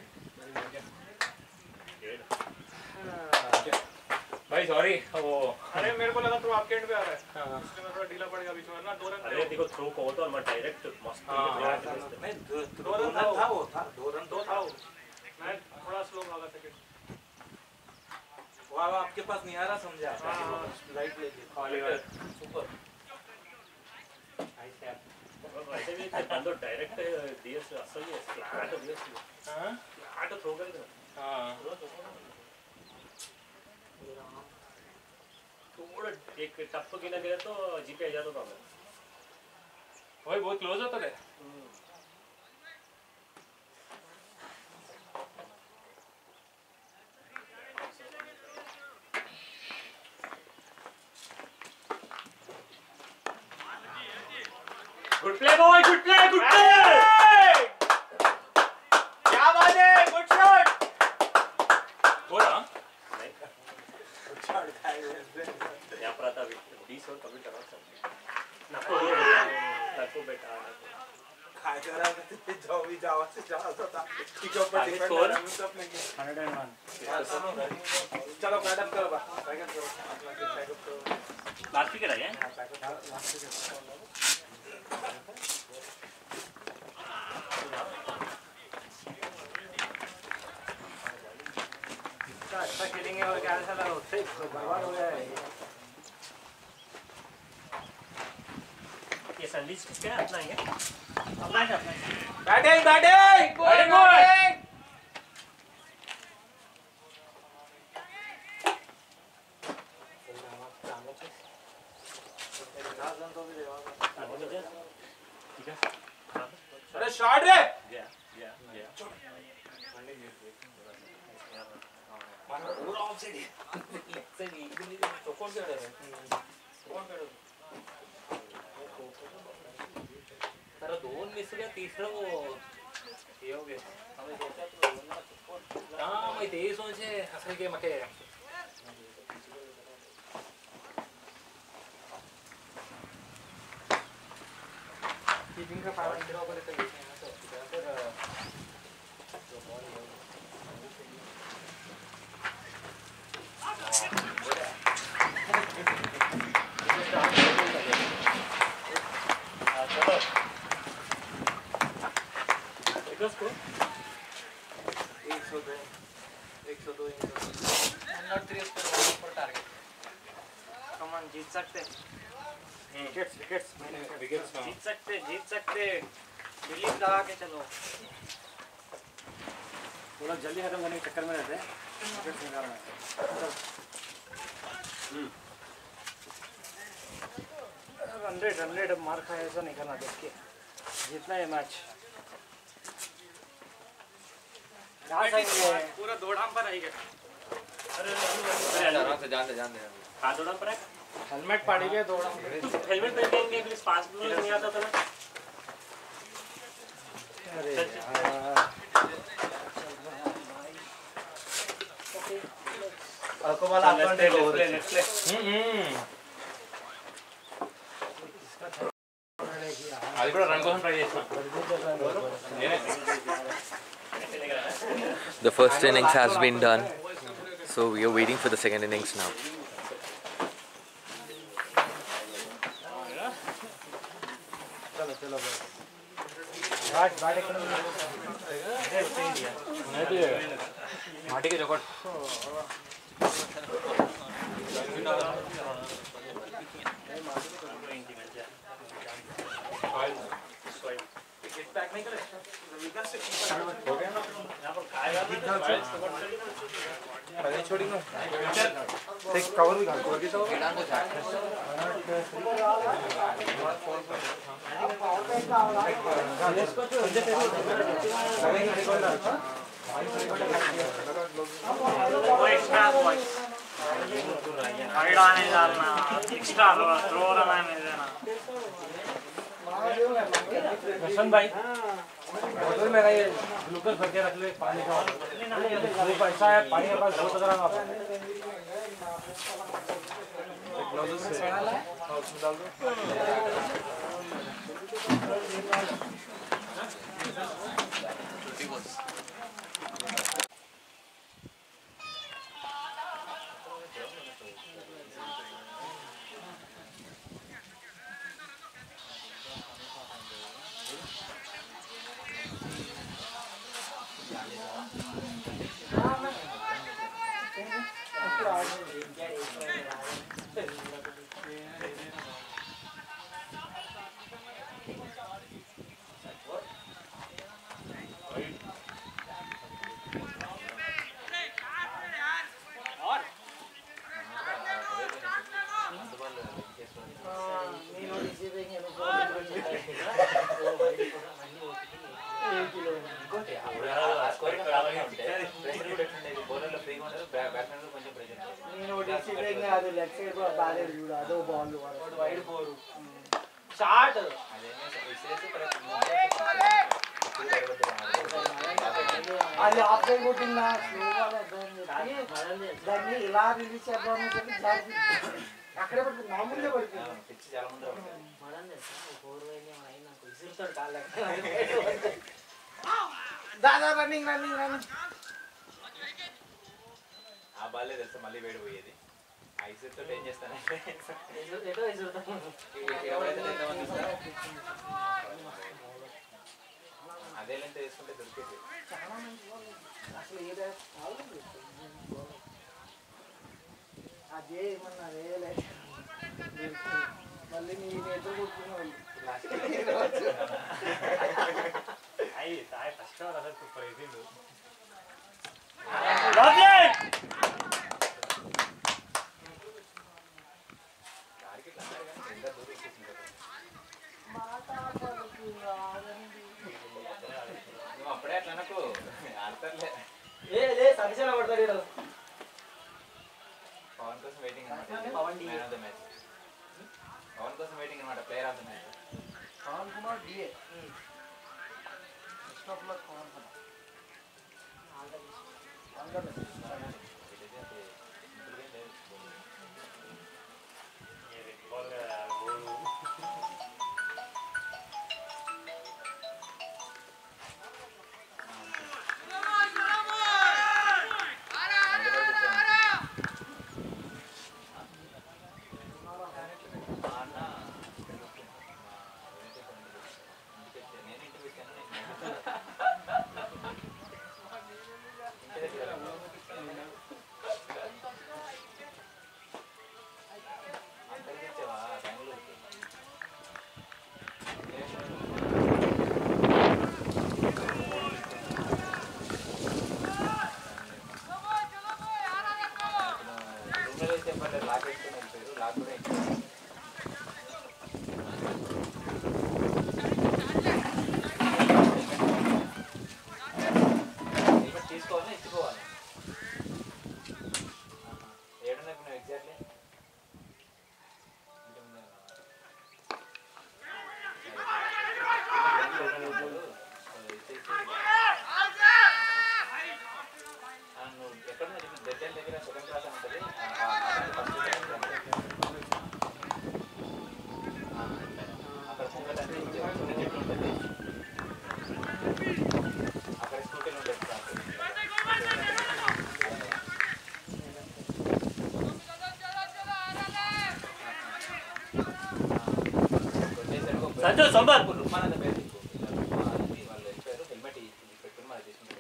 भाई सॉरी वो अरे मेरे को लगा तो आपके एंड पे आ रहा है इसलिए मैं थोड़ा ढीला पड़ गया बीच में ना 2 रन अरे देखो थ्रो को तो और डायरेक्ट मस्त नहीं 2 रन था वो था 2 रन तो था वो मैं थोड़ा स्लो भागा सेकंड वाह आपके पास नहीं आ रहा समझा लाइट लेके खाली सुपर नाइस कैप वैसे भी बंदो डायरेक्ट डीएस असल में फ्लैट डीएस हां फ्लैट थ्रो कर दो हां थोड़ा एक टप के ना गया तो जीपे आ जाता था भाई बहुत क्लोज होता है good play boy good play क्या बात है गुड शॉट बोला नहीं गुड शॉट या प्रता 20 और कभी करा सकते नको बेटा काय करा जाऊ आवाज से जा रहा था ठीक है ऊपर डिपेंड कर रहा हूं सब में 101 चलो पैकअप करो पैकअप करो लास्ट स्पीकर है अच्छा खेलेंगे और क्या साला उससे बर्बाद हो गया है ये सर्विस क्या अपना है बैटिंग बैटिंग अरे शॉट रे पूरा ऑफसाइड तो कौन से रहे तर 2 मिस गया तीसरा वो हे हो गया हां मैं ते सोचे असं के मके कीपिंग का पावर इंद्रा ऊपर इतना है ना तो फिर को 102 पर टारगेट कमान जीत सकते विकेट्स जीत सकते बिलीव लगा के चलो थोड़ा जल्दी खत्म करने के चक्कर में रहते हैं विकेट्स निकालना है 100 मार खाए ऐसा नहीं करना देख के जीतना है मैच पूरा दौड़ाम पर आएगा अरे आराम से जान दे कहाँ दौड़ाम पर है हेलमेट पाड़ी के दौड़ाम हेलमेट पहनेंगे प्लीज पास नहीं आता था ना अरे अल्कोहल आपन ले नेक्स्ट ले అది కూడా రన్ కోసం ట్రై చేస్తా The first innings has been done, so we are waiting for the second innings now. चलो माटी के जगत पहले छोड़ी ना एक कवर भी घाल कर दो एक्स्ट्रा थ्रो रन है रोशन भाई बोतल में ये ग्लूकोज भर के रख ले पानी का धूप ऐसा है पानी के पास बहुत अगर आप ग्लव्स से डाल दो అది ఆఫ్లైన్ కొట్టిందా స్లోగా దాన్ని ఇలా రిలీజ్ చేద్దామని చెప్పి జాగ్రత్త అక్కడే పడుతుంది మామూలుగా పడుతుంది పిచ్చి చాలా ముందు దాదా రన్నింగ్ రన్నింగ్ రన్నింగ్ ఆ బాలే తెలుసు మళ్ళీ వేడిపోయేది ఐసుతో ఏం చేస్తానంటే అదే లెంత వేసుకుంటే దొరికేది అసలు ఏదో అదే ఏమన్నా వేయలే మళ్ళీ నీ ఎదురు కూర్చున్న వాళ్ళు అయ్యి తాయి ఫస్ట్ అసలు సూపర్ అయిపోయింది నువ్వు అప్పుడే అట్లా నాకు ఆడతారులే సఫిషియెంట్ పడతాడు ఈరోజు పవన్ కోసం వెయిటింగ్ అనమాట Pavan man of the match Pavan కోసం వెయిటింగ్ అనమాట player of the match Pavan Kumar డిఏ best of luck Pavan Kumar తీసుకోవాలి ఇచ్చుకోవాలి ఏడున్నా ఇప్పుడు ఎగ్జాక్ట్లీ నువ్వు ఎక్కడ దగ్గర దగ్గర సెకండ్ క్లాస్ ఉంటుంది అక్కడ ముంగటంటే చెట్లు ఉంటుంది అక్కడ స్కూటీలు ఉంటుంది సంజు సంబర్ రుక్మానంద పేరు వాళ్ళు వెళ్ళిపోయారు హెల్మెట్ పెట్టుకుని మనం తీసుకుంటారు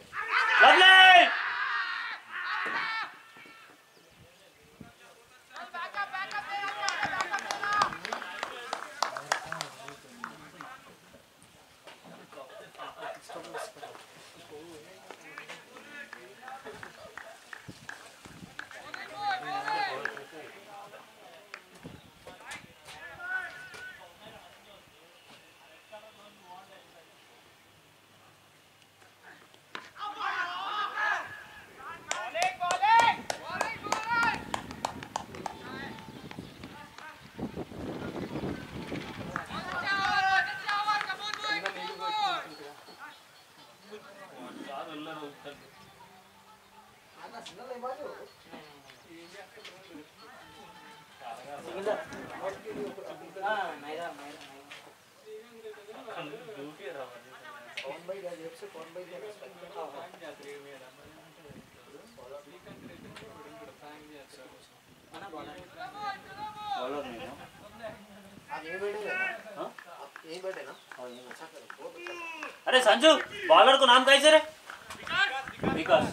अरे संजू बॉलर को नाम कैसे रे विकास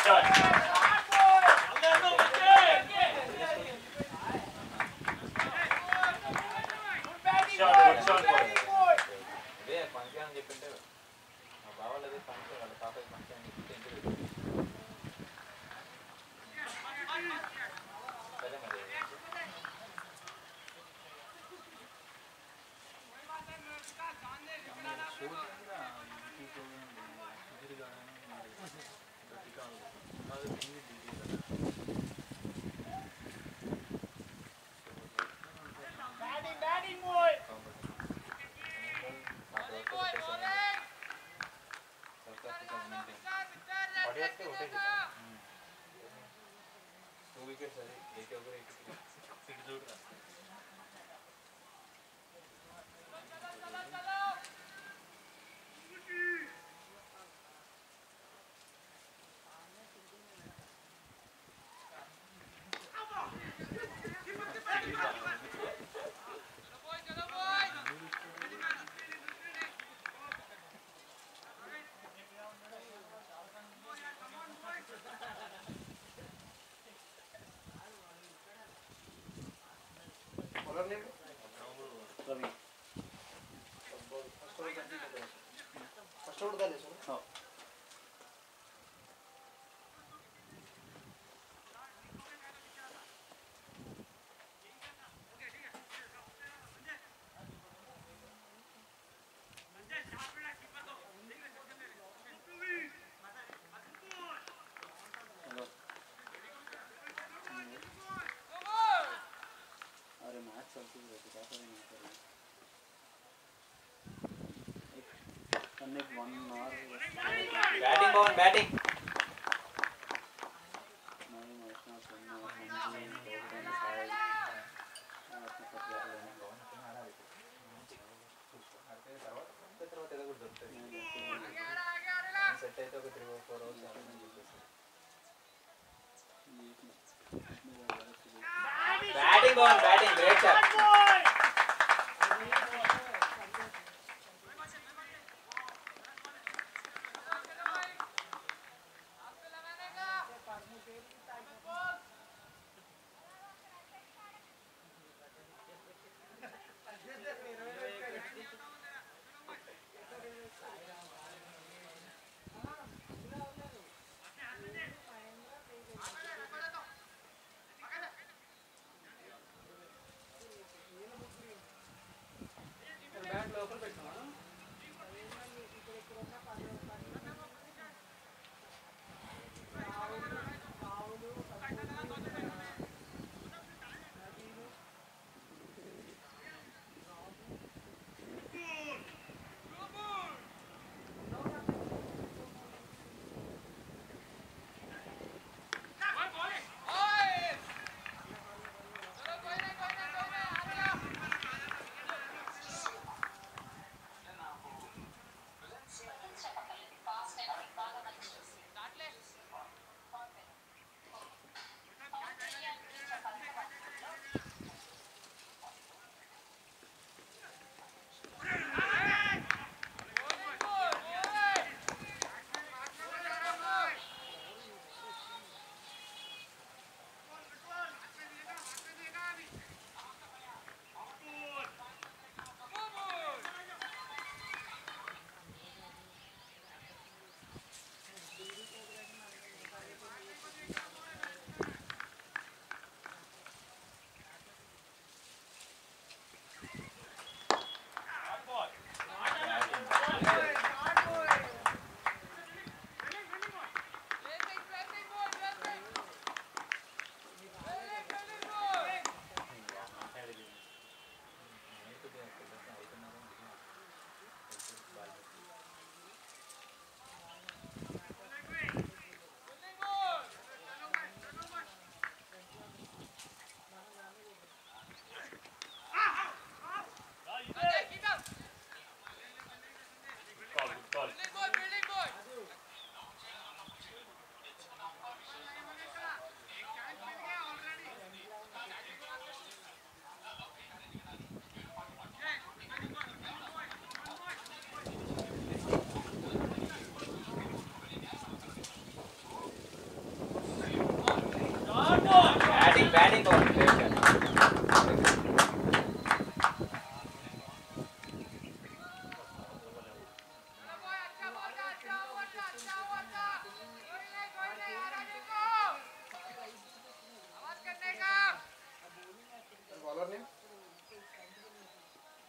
పంక్తి అని చెప్పింటే మా బావాళ్ళది పంక్తి వాళ్ళ పాపది పంక్తి అని చెప్తే ఇంటికి సరే మరి बैटिंग पवन बैटिंग సెట్ అయితే ఒక 3-4 hours batting Pavan batting great shot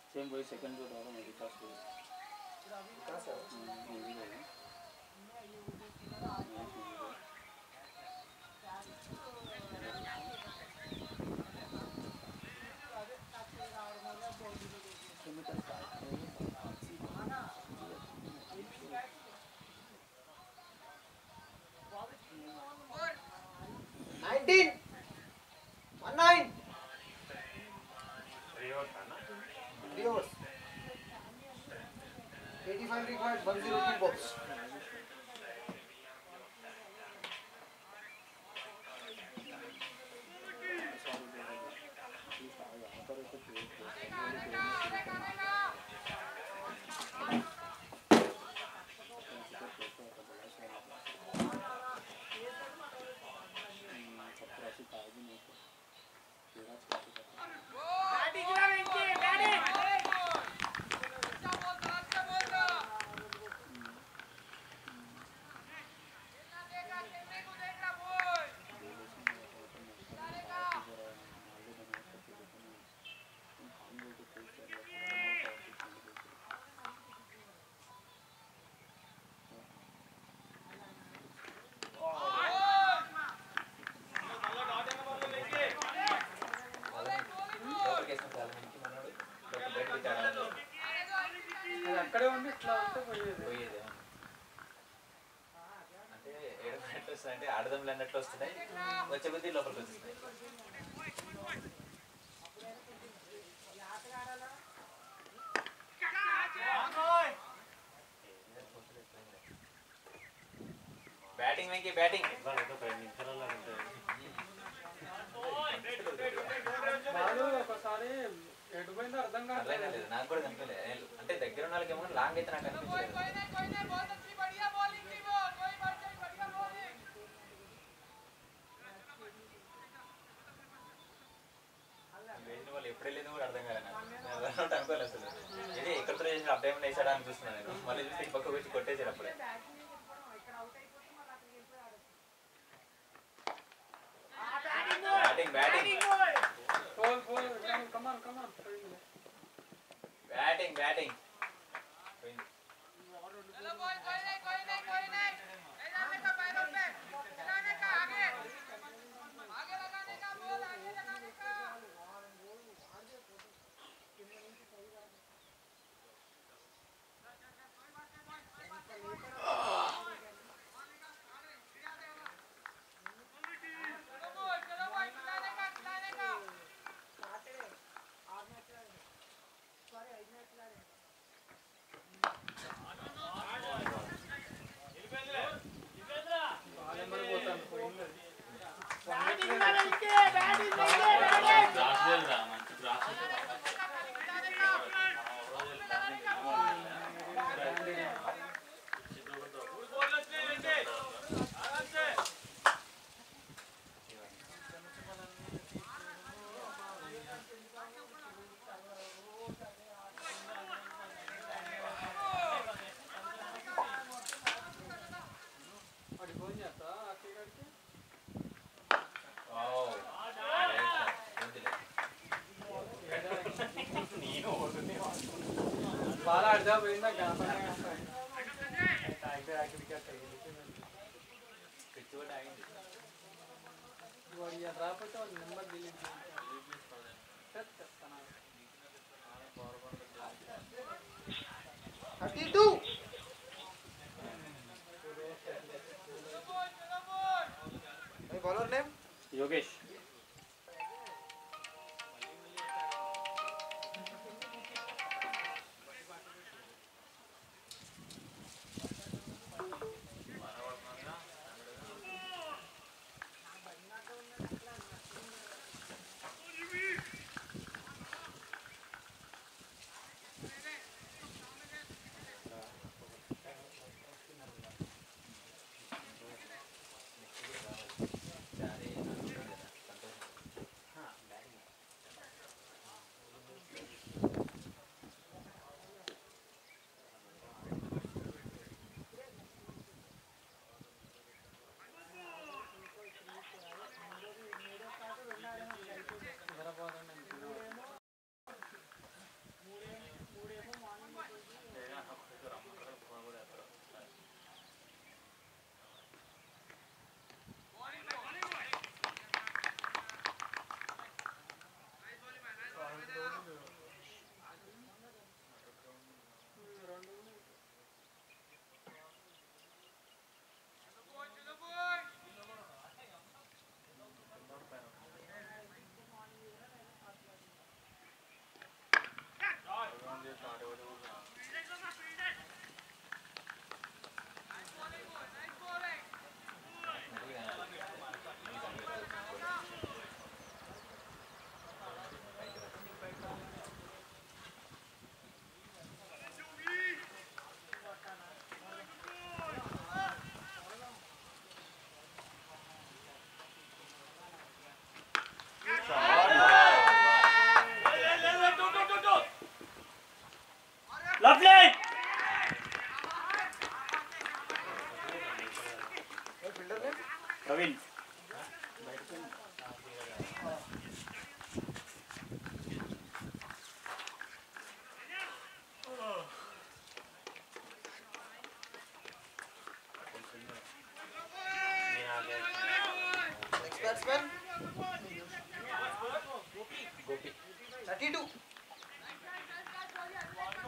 same वही सेकंड जो डाला मैं विकास को विकास है मूवी है Viewers, 85 required, 102 box. అక్కడే ఉండి ఇట్లా ఉంటే పోయేది అంటే ఏడు వస్తాయి అంటే ఆడదమ్ములు అన్నట్లు వస్తున్నాయి వచ్చే కొద్దీ లోపలికి వస్తున్నాయి బ్యాటింగ్ వెంకీ బ్యాటింగ్ బాలు ఒకసారి ఎటు పోయిందో అర్థం కాదు నాకు కూడా కనిపించలేదు అంటే దగ్గర ఉన్న వాళ్ళకి ఏమో లాంగ్ అయితే నాకు కనిపించలేదు వేసిన వాళ్ళు ఎప్పుడు వెళ్ళిందో కూడా అర్థం కాలేదు నాకు అనుకోలేదు అసలు ఇది ఎక్కడితో చేసిన అప్ డైమండ్ వేసాడా అని చూస్తున్నాను నేను మళ్ళీ చూస్తే ఈ పక్క వచ్చి కొట్టేసాడు అప్పుడే బ్యాటింగ్ బ్యాటింగ్ बैटिंग बैटिंग चलो बॉय कोई नहीं ले जाने का पैरों पे लगाने का आगे लगाने का बॉल आगे लगाने का बाला अर्धा పోయిందా గాపనే అయితే వికెట్ పిచ్ కూడా ఆగింది వాడియా రాకపోతే నెంబర్ డిలీట్ చేస్తాను 32 My bowler name Yogesh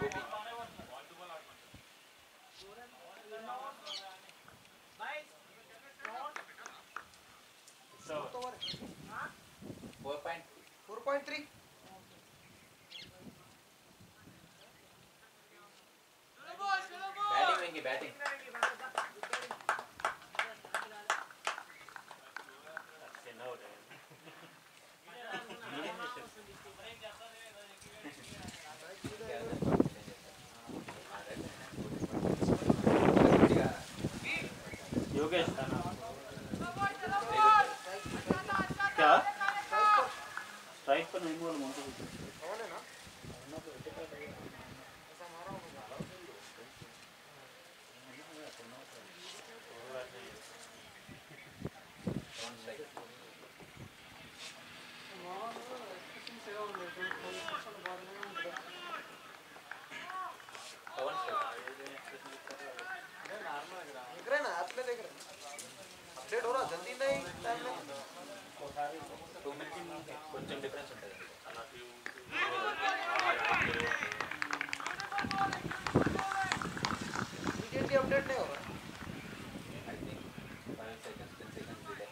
batting Yogesh क्या स्ट्राइक पर नहीं बोल अपडेट हो रहा जल्दी नहीं टाइम में 2 मिनट కొంచెం డిఫరెన్స్ ఉంటుంది इमीडिएटली अपडेट नहीं होगा I think 5 seconds 10 seconds delay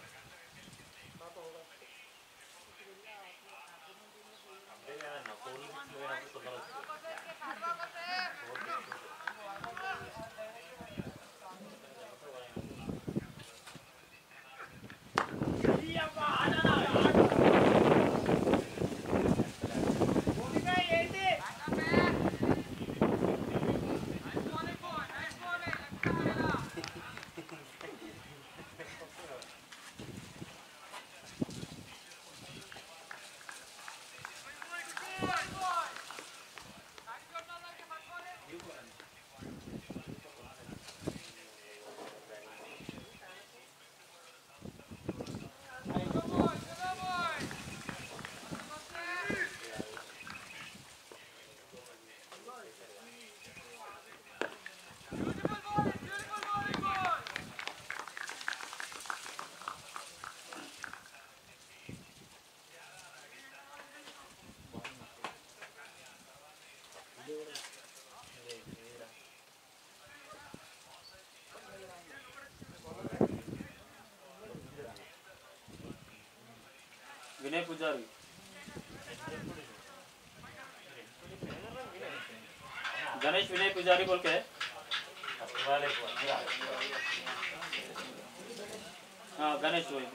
Vinay Pujari Ganesh विनय पुजारी बोल के हाँ गणेश वही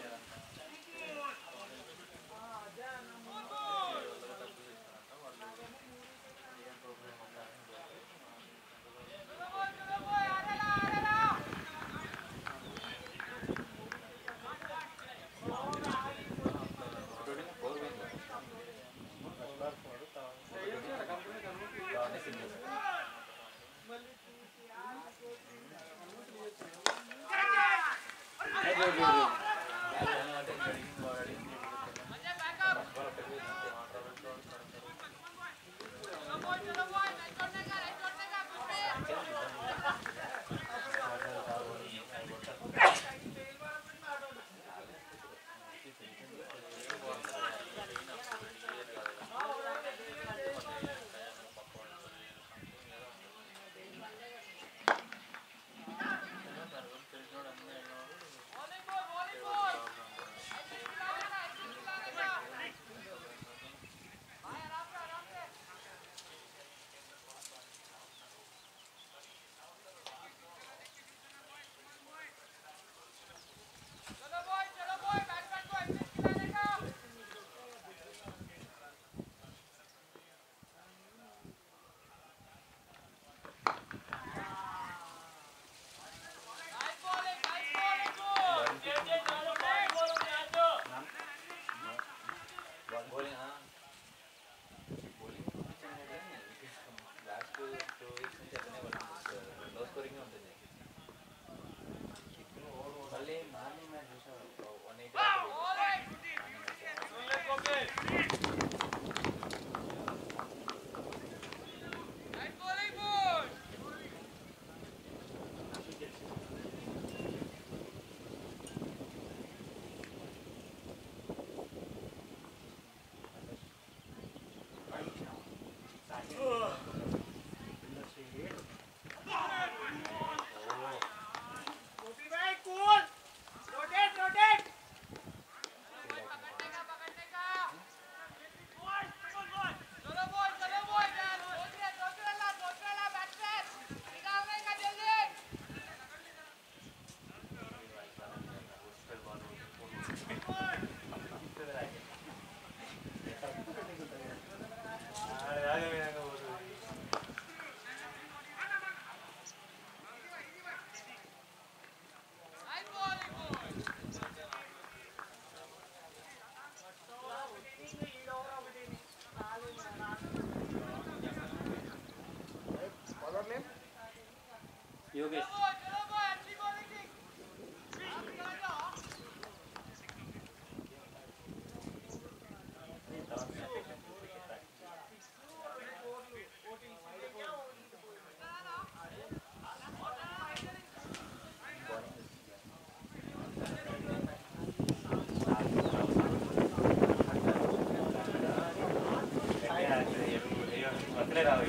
अगले राव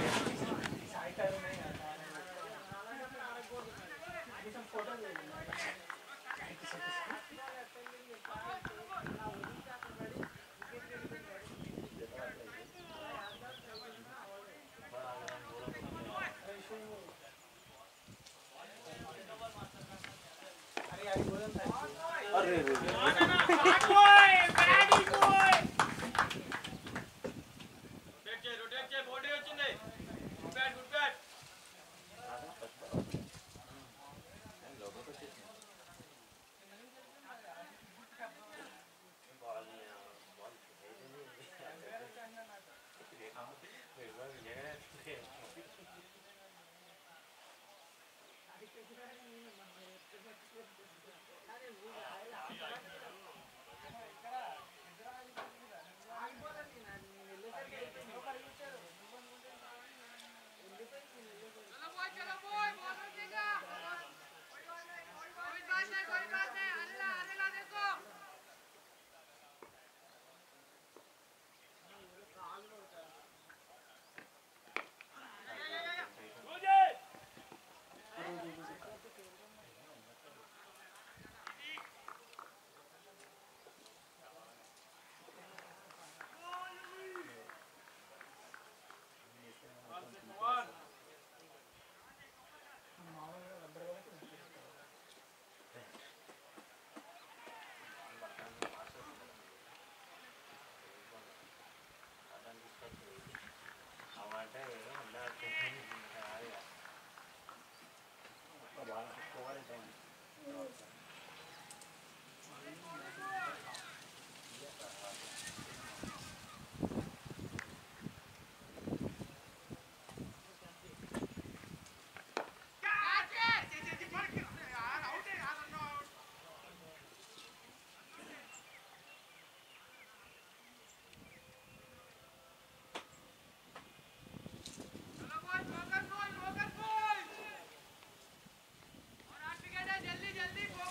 अरे चलो बॉय बहुत रुकेगा कोई बात नहीं अरे ला देखो जल्दी जल्दी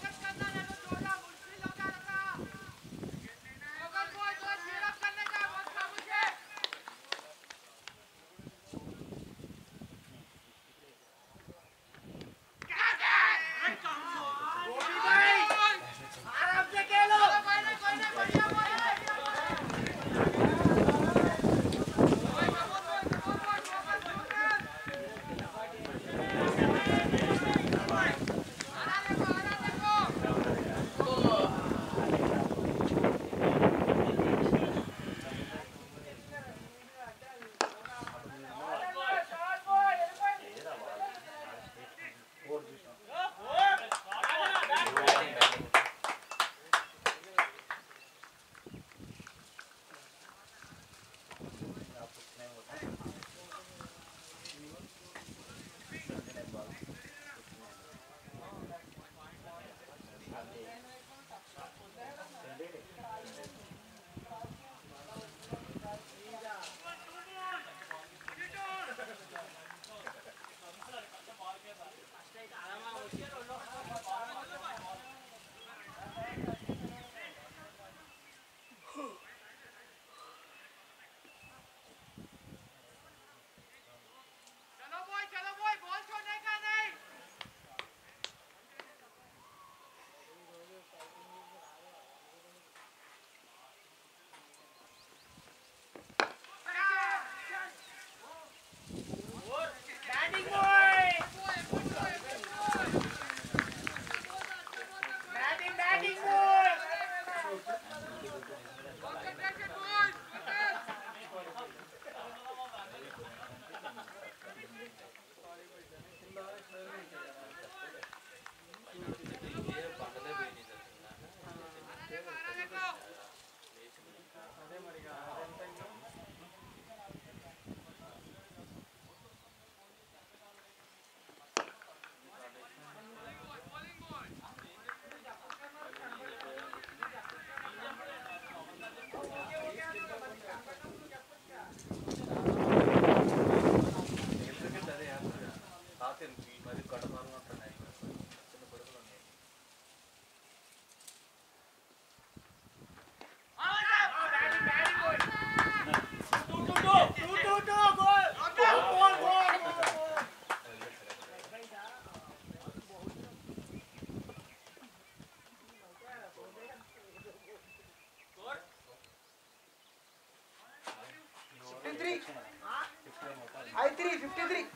53.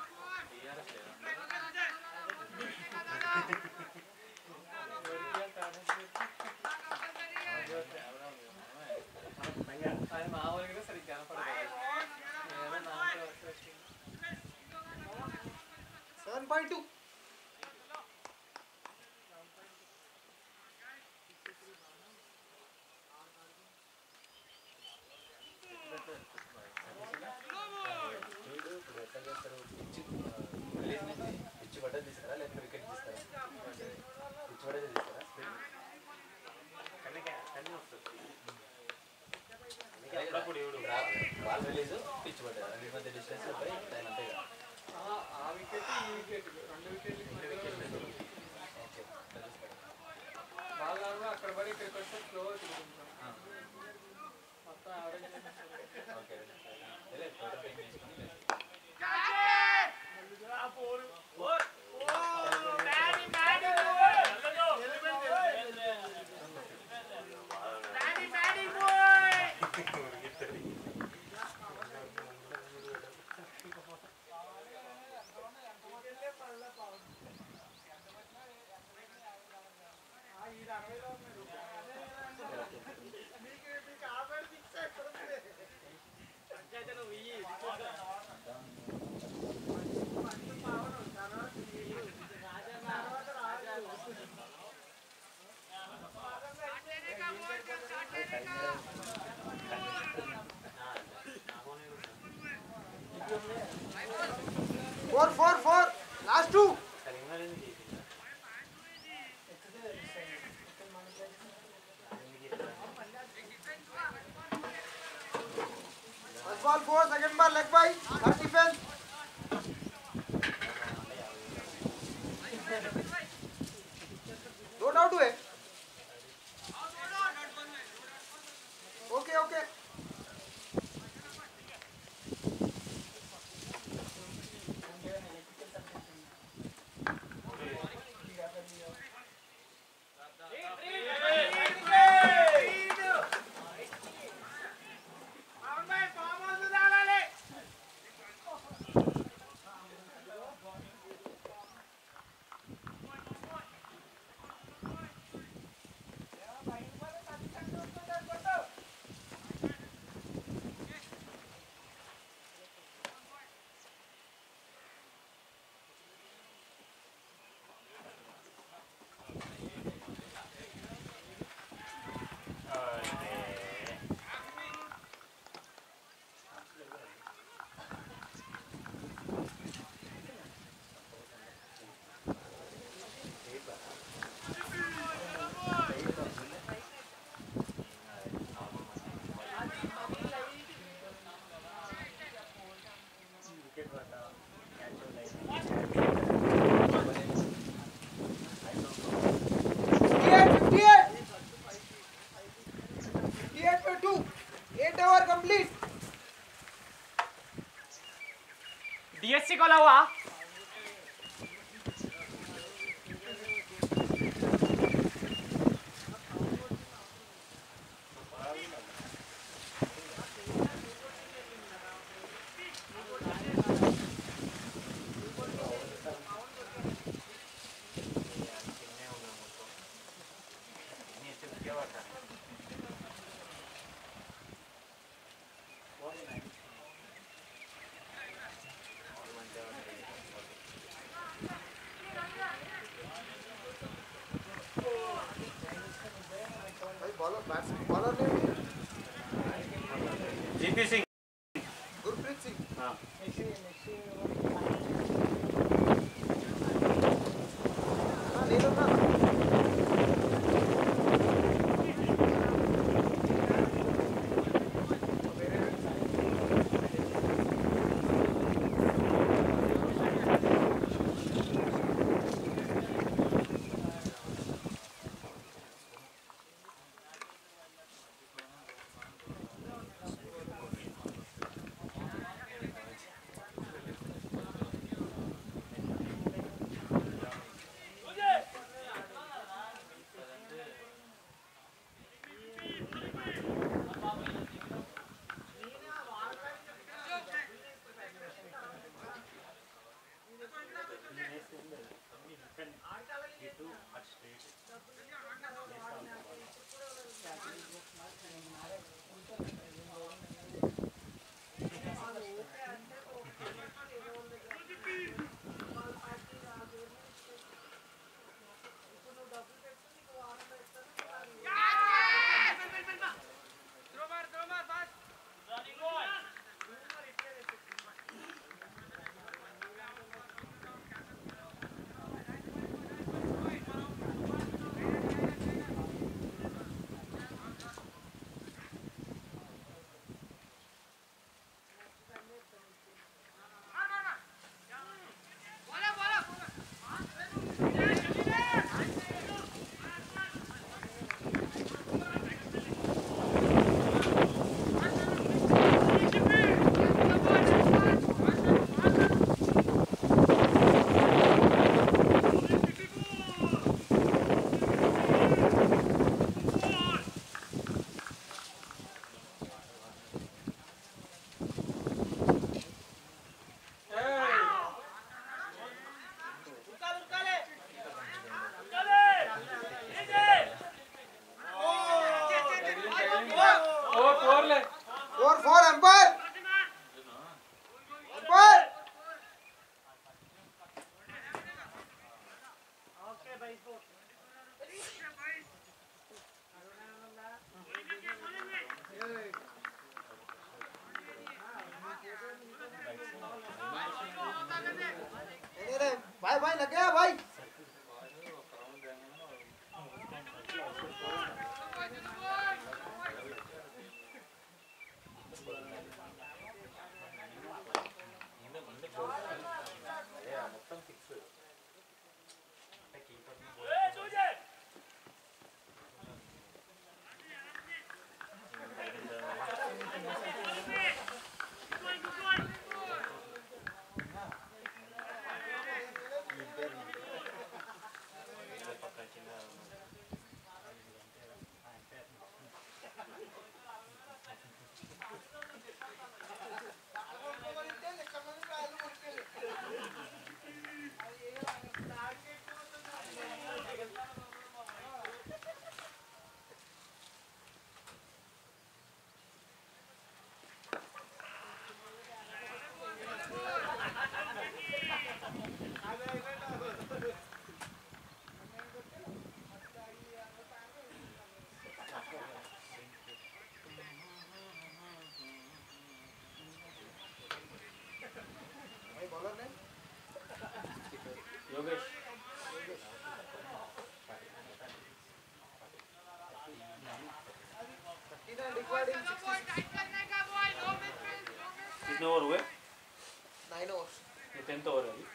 ఆయన మామూలుగా సరిగ్గా కనపడదు. 7.2. పిచ్చి బట్టలు తీస్తారా లేకపోతే వికెట్ తీస్తారా? పిచ్చి బట్టలు తీస్తారా? బాల్ రిలీజ్ పిచ్చి బట్టలు అన్ని మధ్య డిస్టెన్స్ పోయి టైం అంతే కదా. ఆ వికెట్ ఈ వికెట్ 2 వికెట్లు ఓకే బాగా అక్కడ పడి ఇక్కడికి వస్తే స్లో తిరుగుతుంటాం. మొత్తం యావరేజ్ ఓకే టోటల్ టైం తీసుకొని Four. Last two. First ball 4, second ball leg by. Third defense. Not out हुए. Okay. DSC खोला हुआ बॉलर ने जीपी सिंह गुरप्रीत सिंह हाँ ले लो ना 10th ओवर है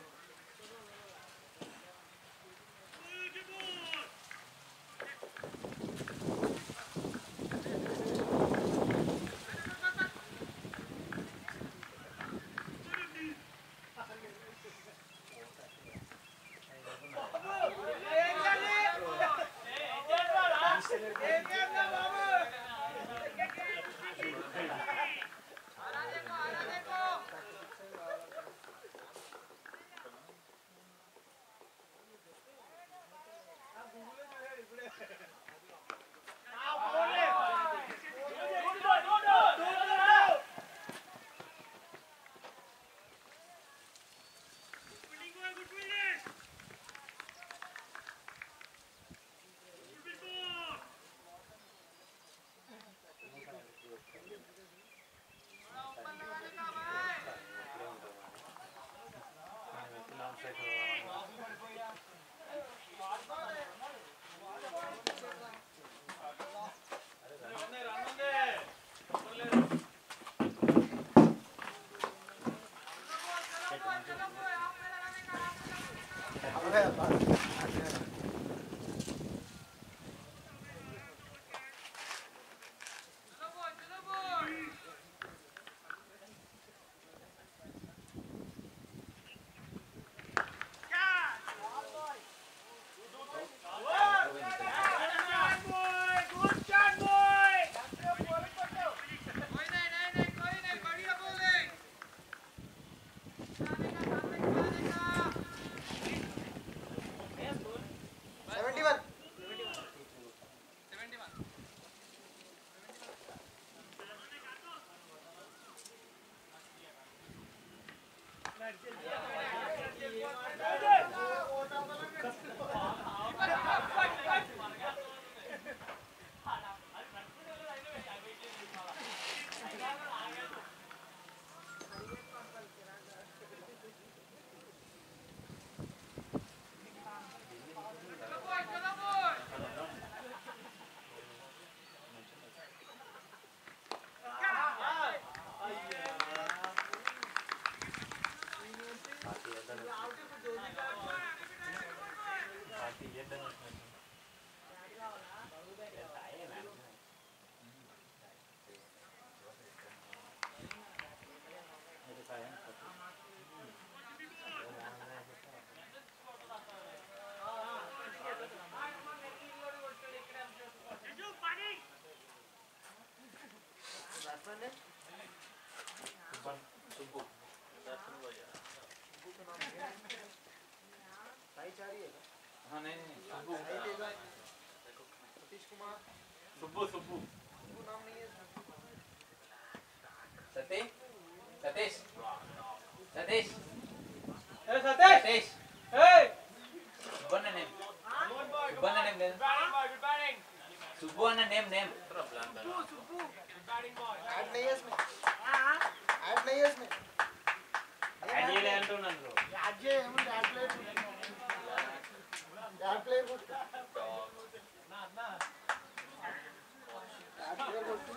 हाँ नहीं सुब्बू सुब्बू सतीश सतीश सतीश ए सतीश सतीश ए Subban name Subban name good batting Subban name Subbu add नहीं है इसमें ऐड नहीं है इसमें యాడ్ చేయలే అంటున్నాను యాడ్ చేయ ఏముంది యాడ్ ప్లేయర్ యాడ్ ప్లేయర్ కొట్టు యాడ్ ప్లేయర్ కొట్టు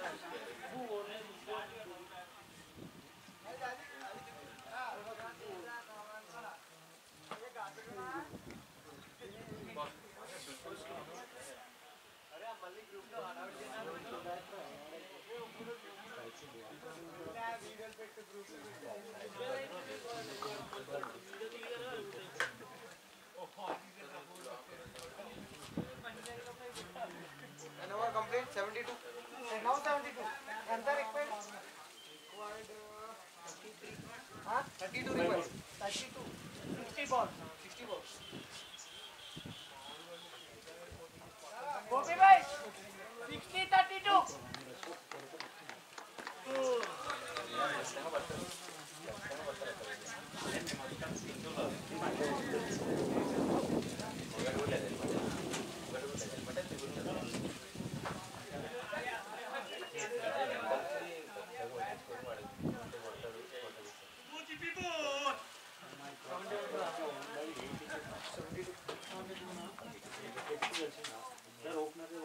an over complete 72 now 72 ఎంత required 32 required 32 60 balls 60 balls Gopi भाई 60 32 सर ओपनर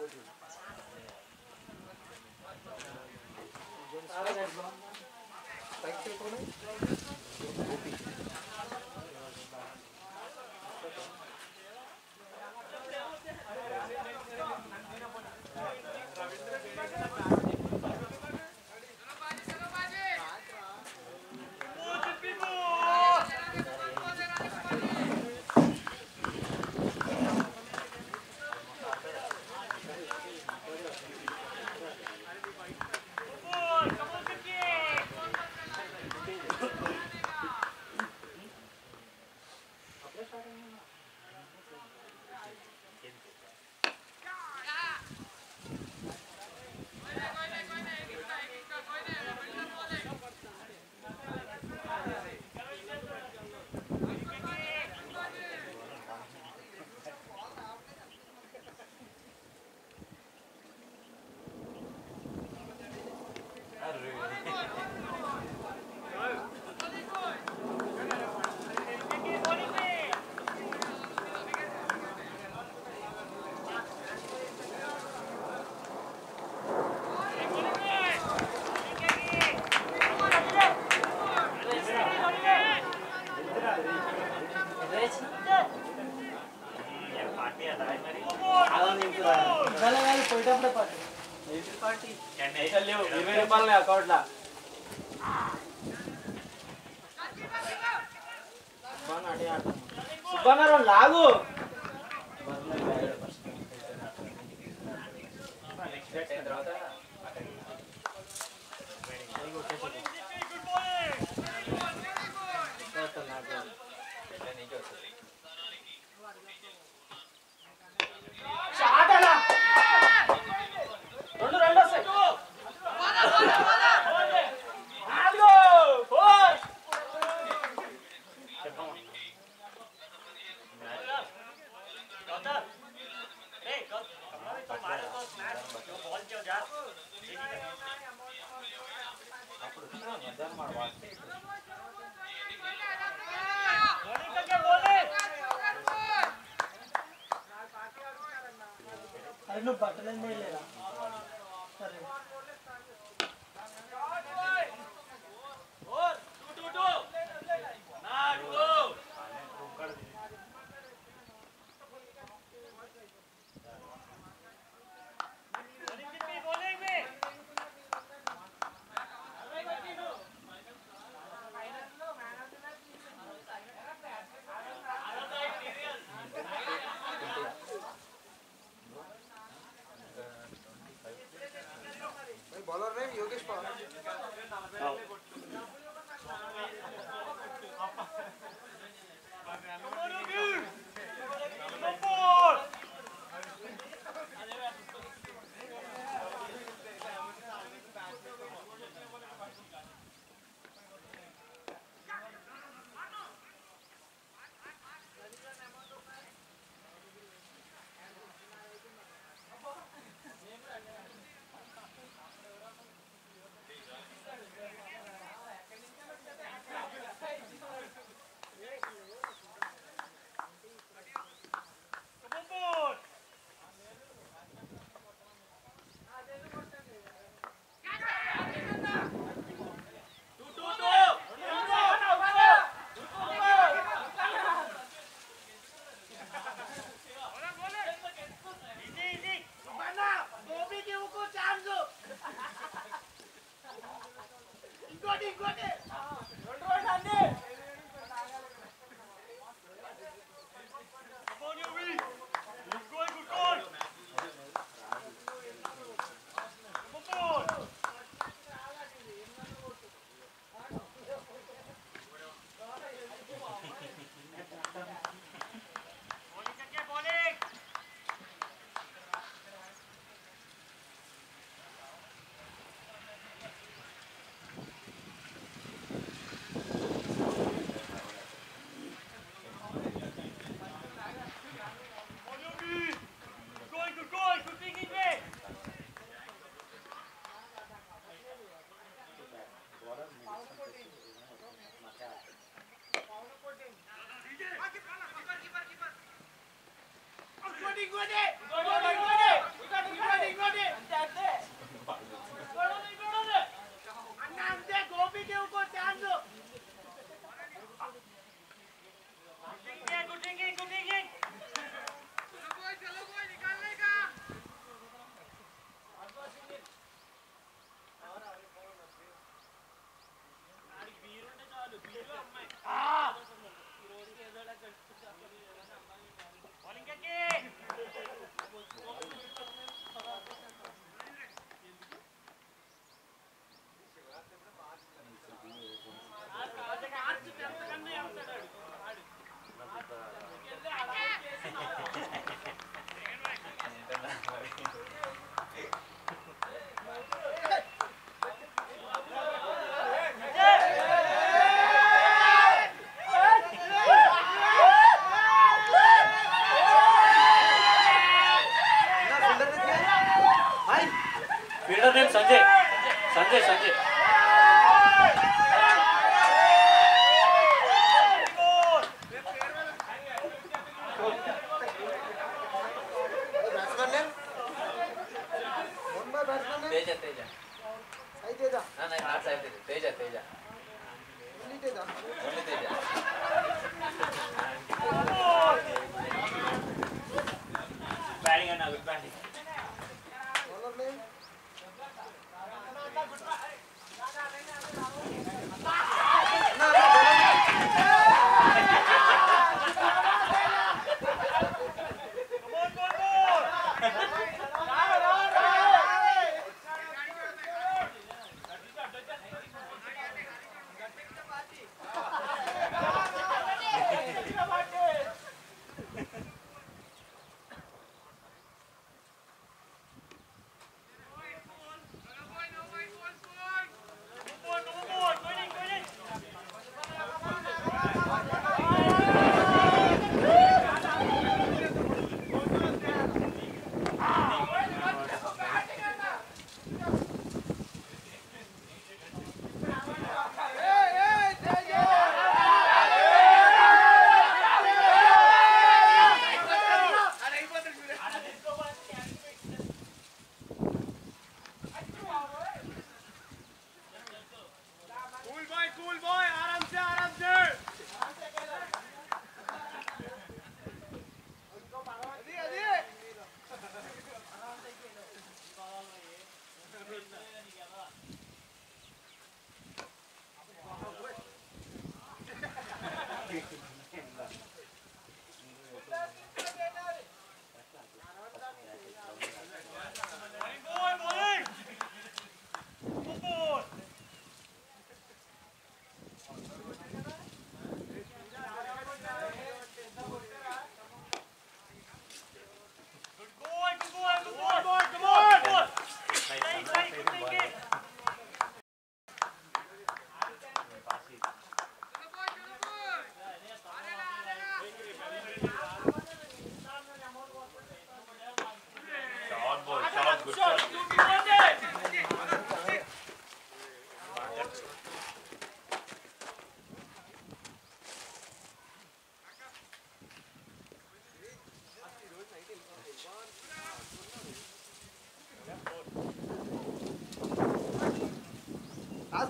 పార్టీ లేవు 20 రూపాయలు అకౌంట్లో సుబ్బన్నారావు లాగు నువ్వు బట్టలన్నీ లేదా సరే बॉलर में Yogesh Pawar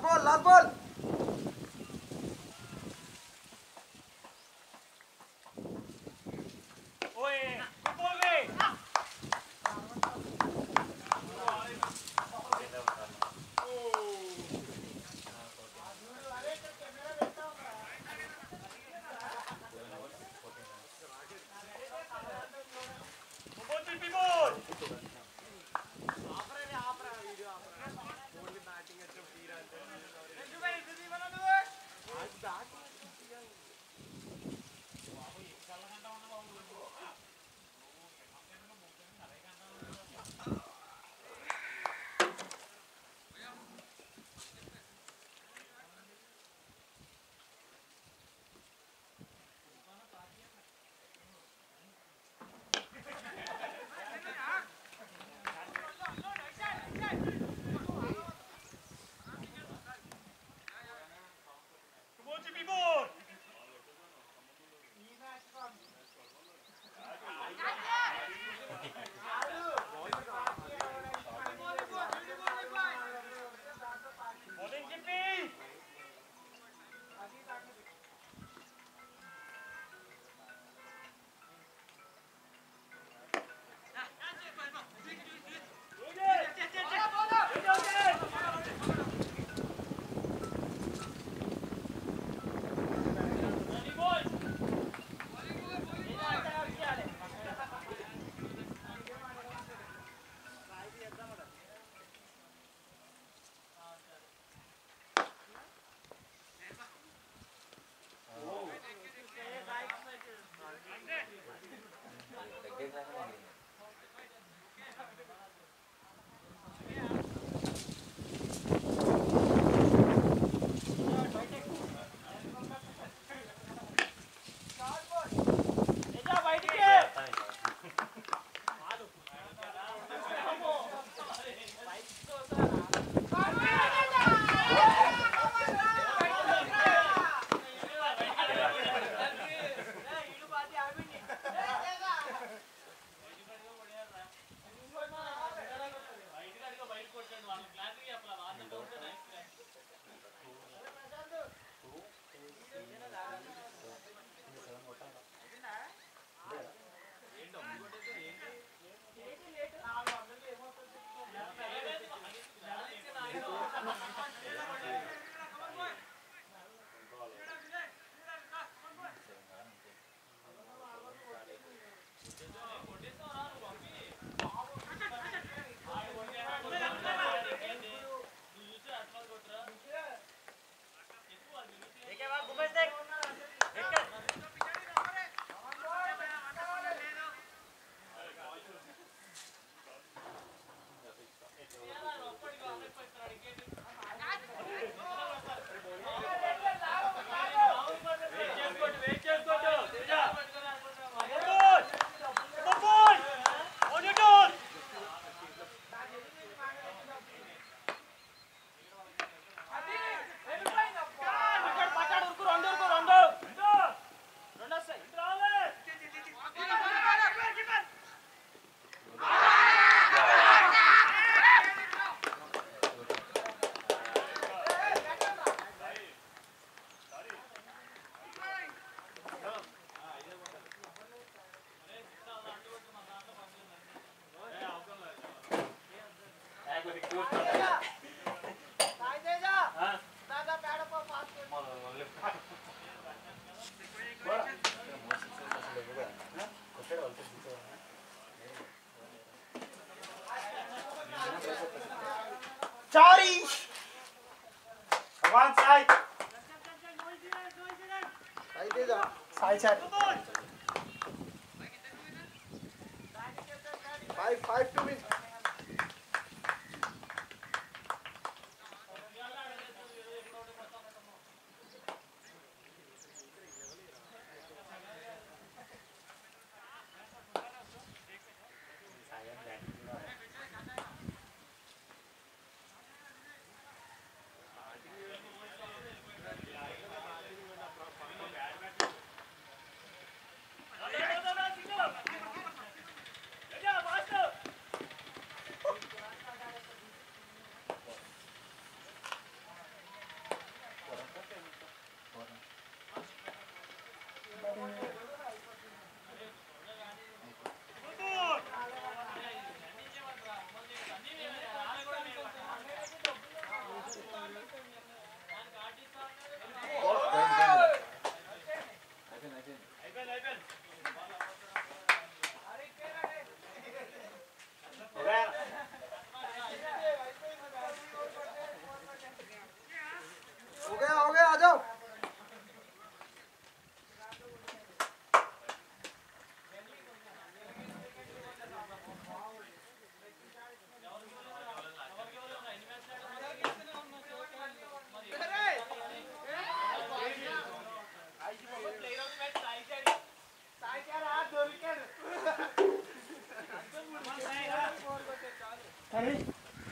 last ball Charlie! One side. Side. 5 2 minutes.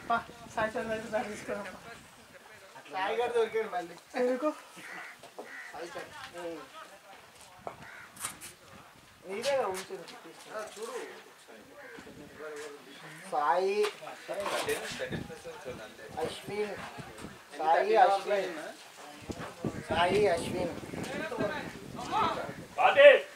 Sai Chandra తీసుకురా సాయి గారు దొరికాడు మళ్ళీ ఎందుకు నీదే ఉంచుడు చూడు సాయి అశ్విన్ సాయి అశ్విన్ సాయి అశ్విన్ बातें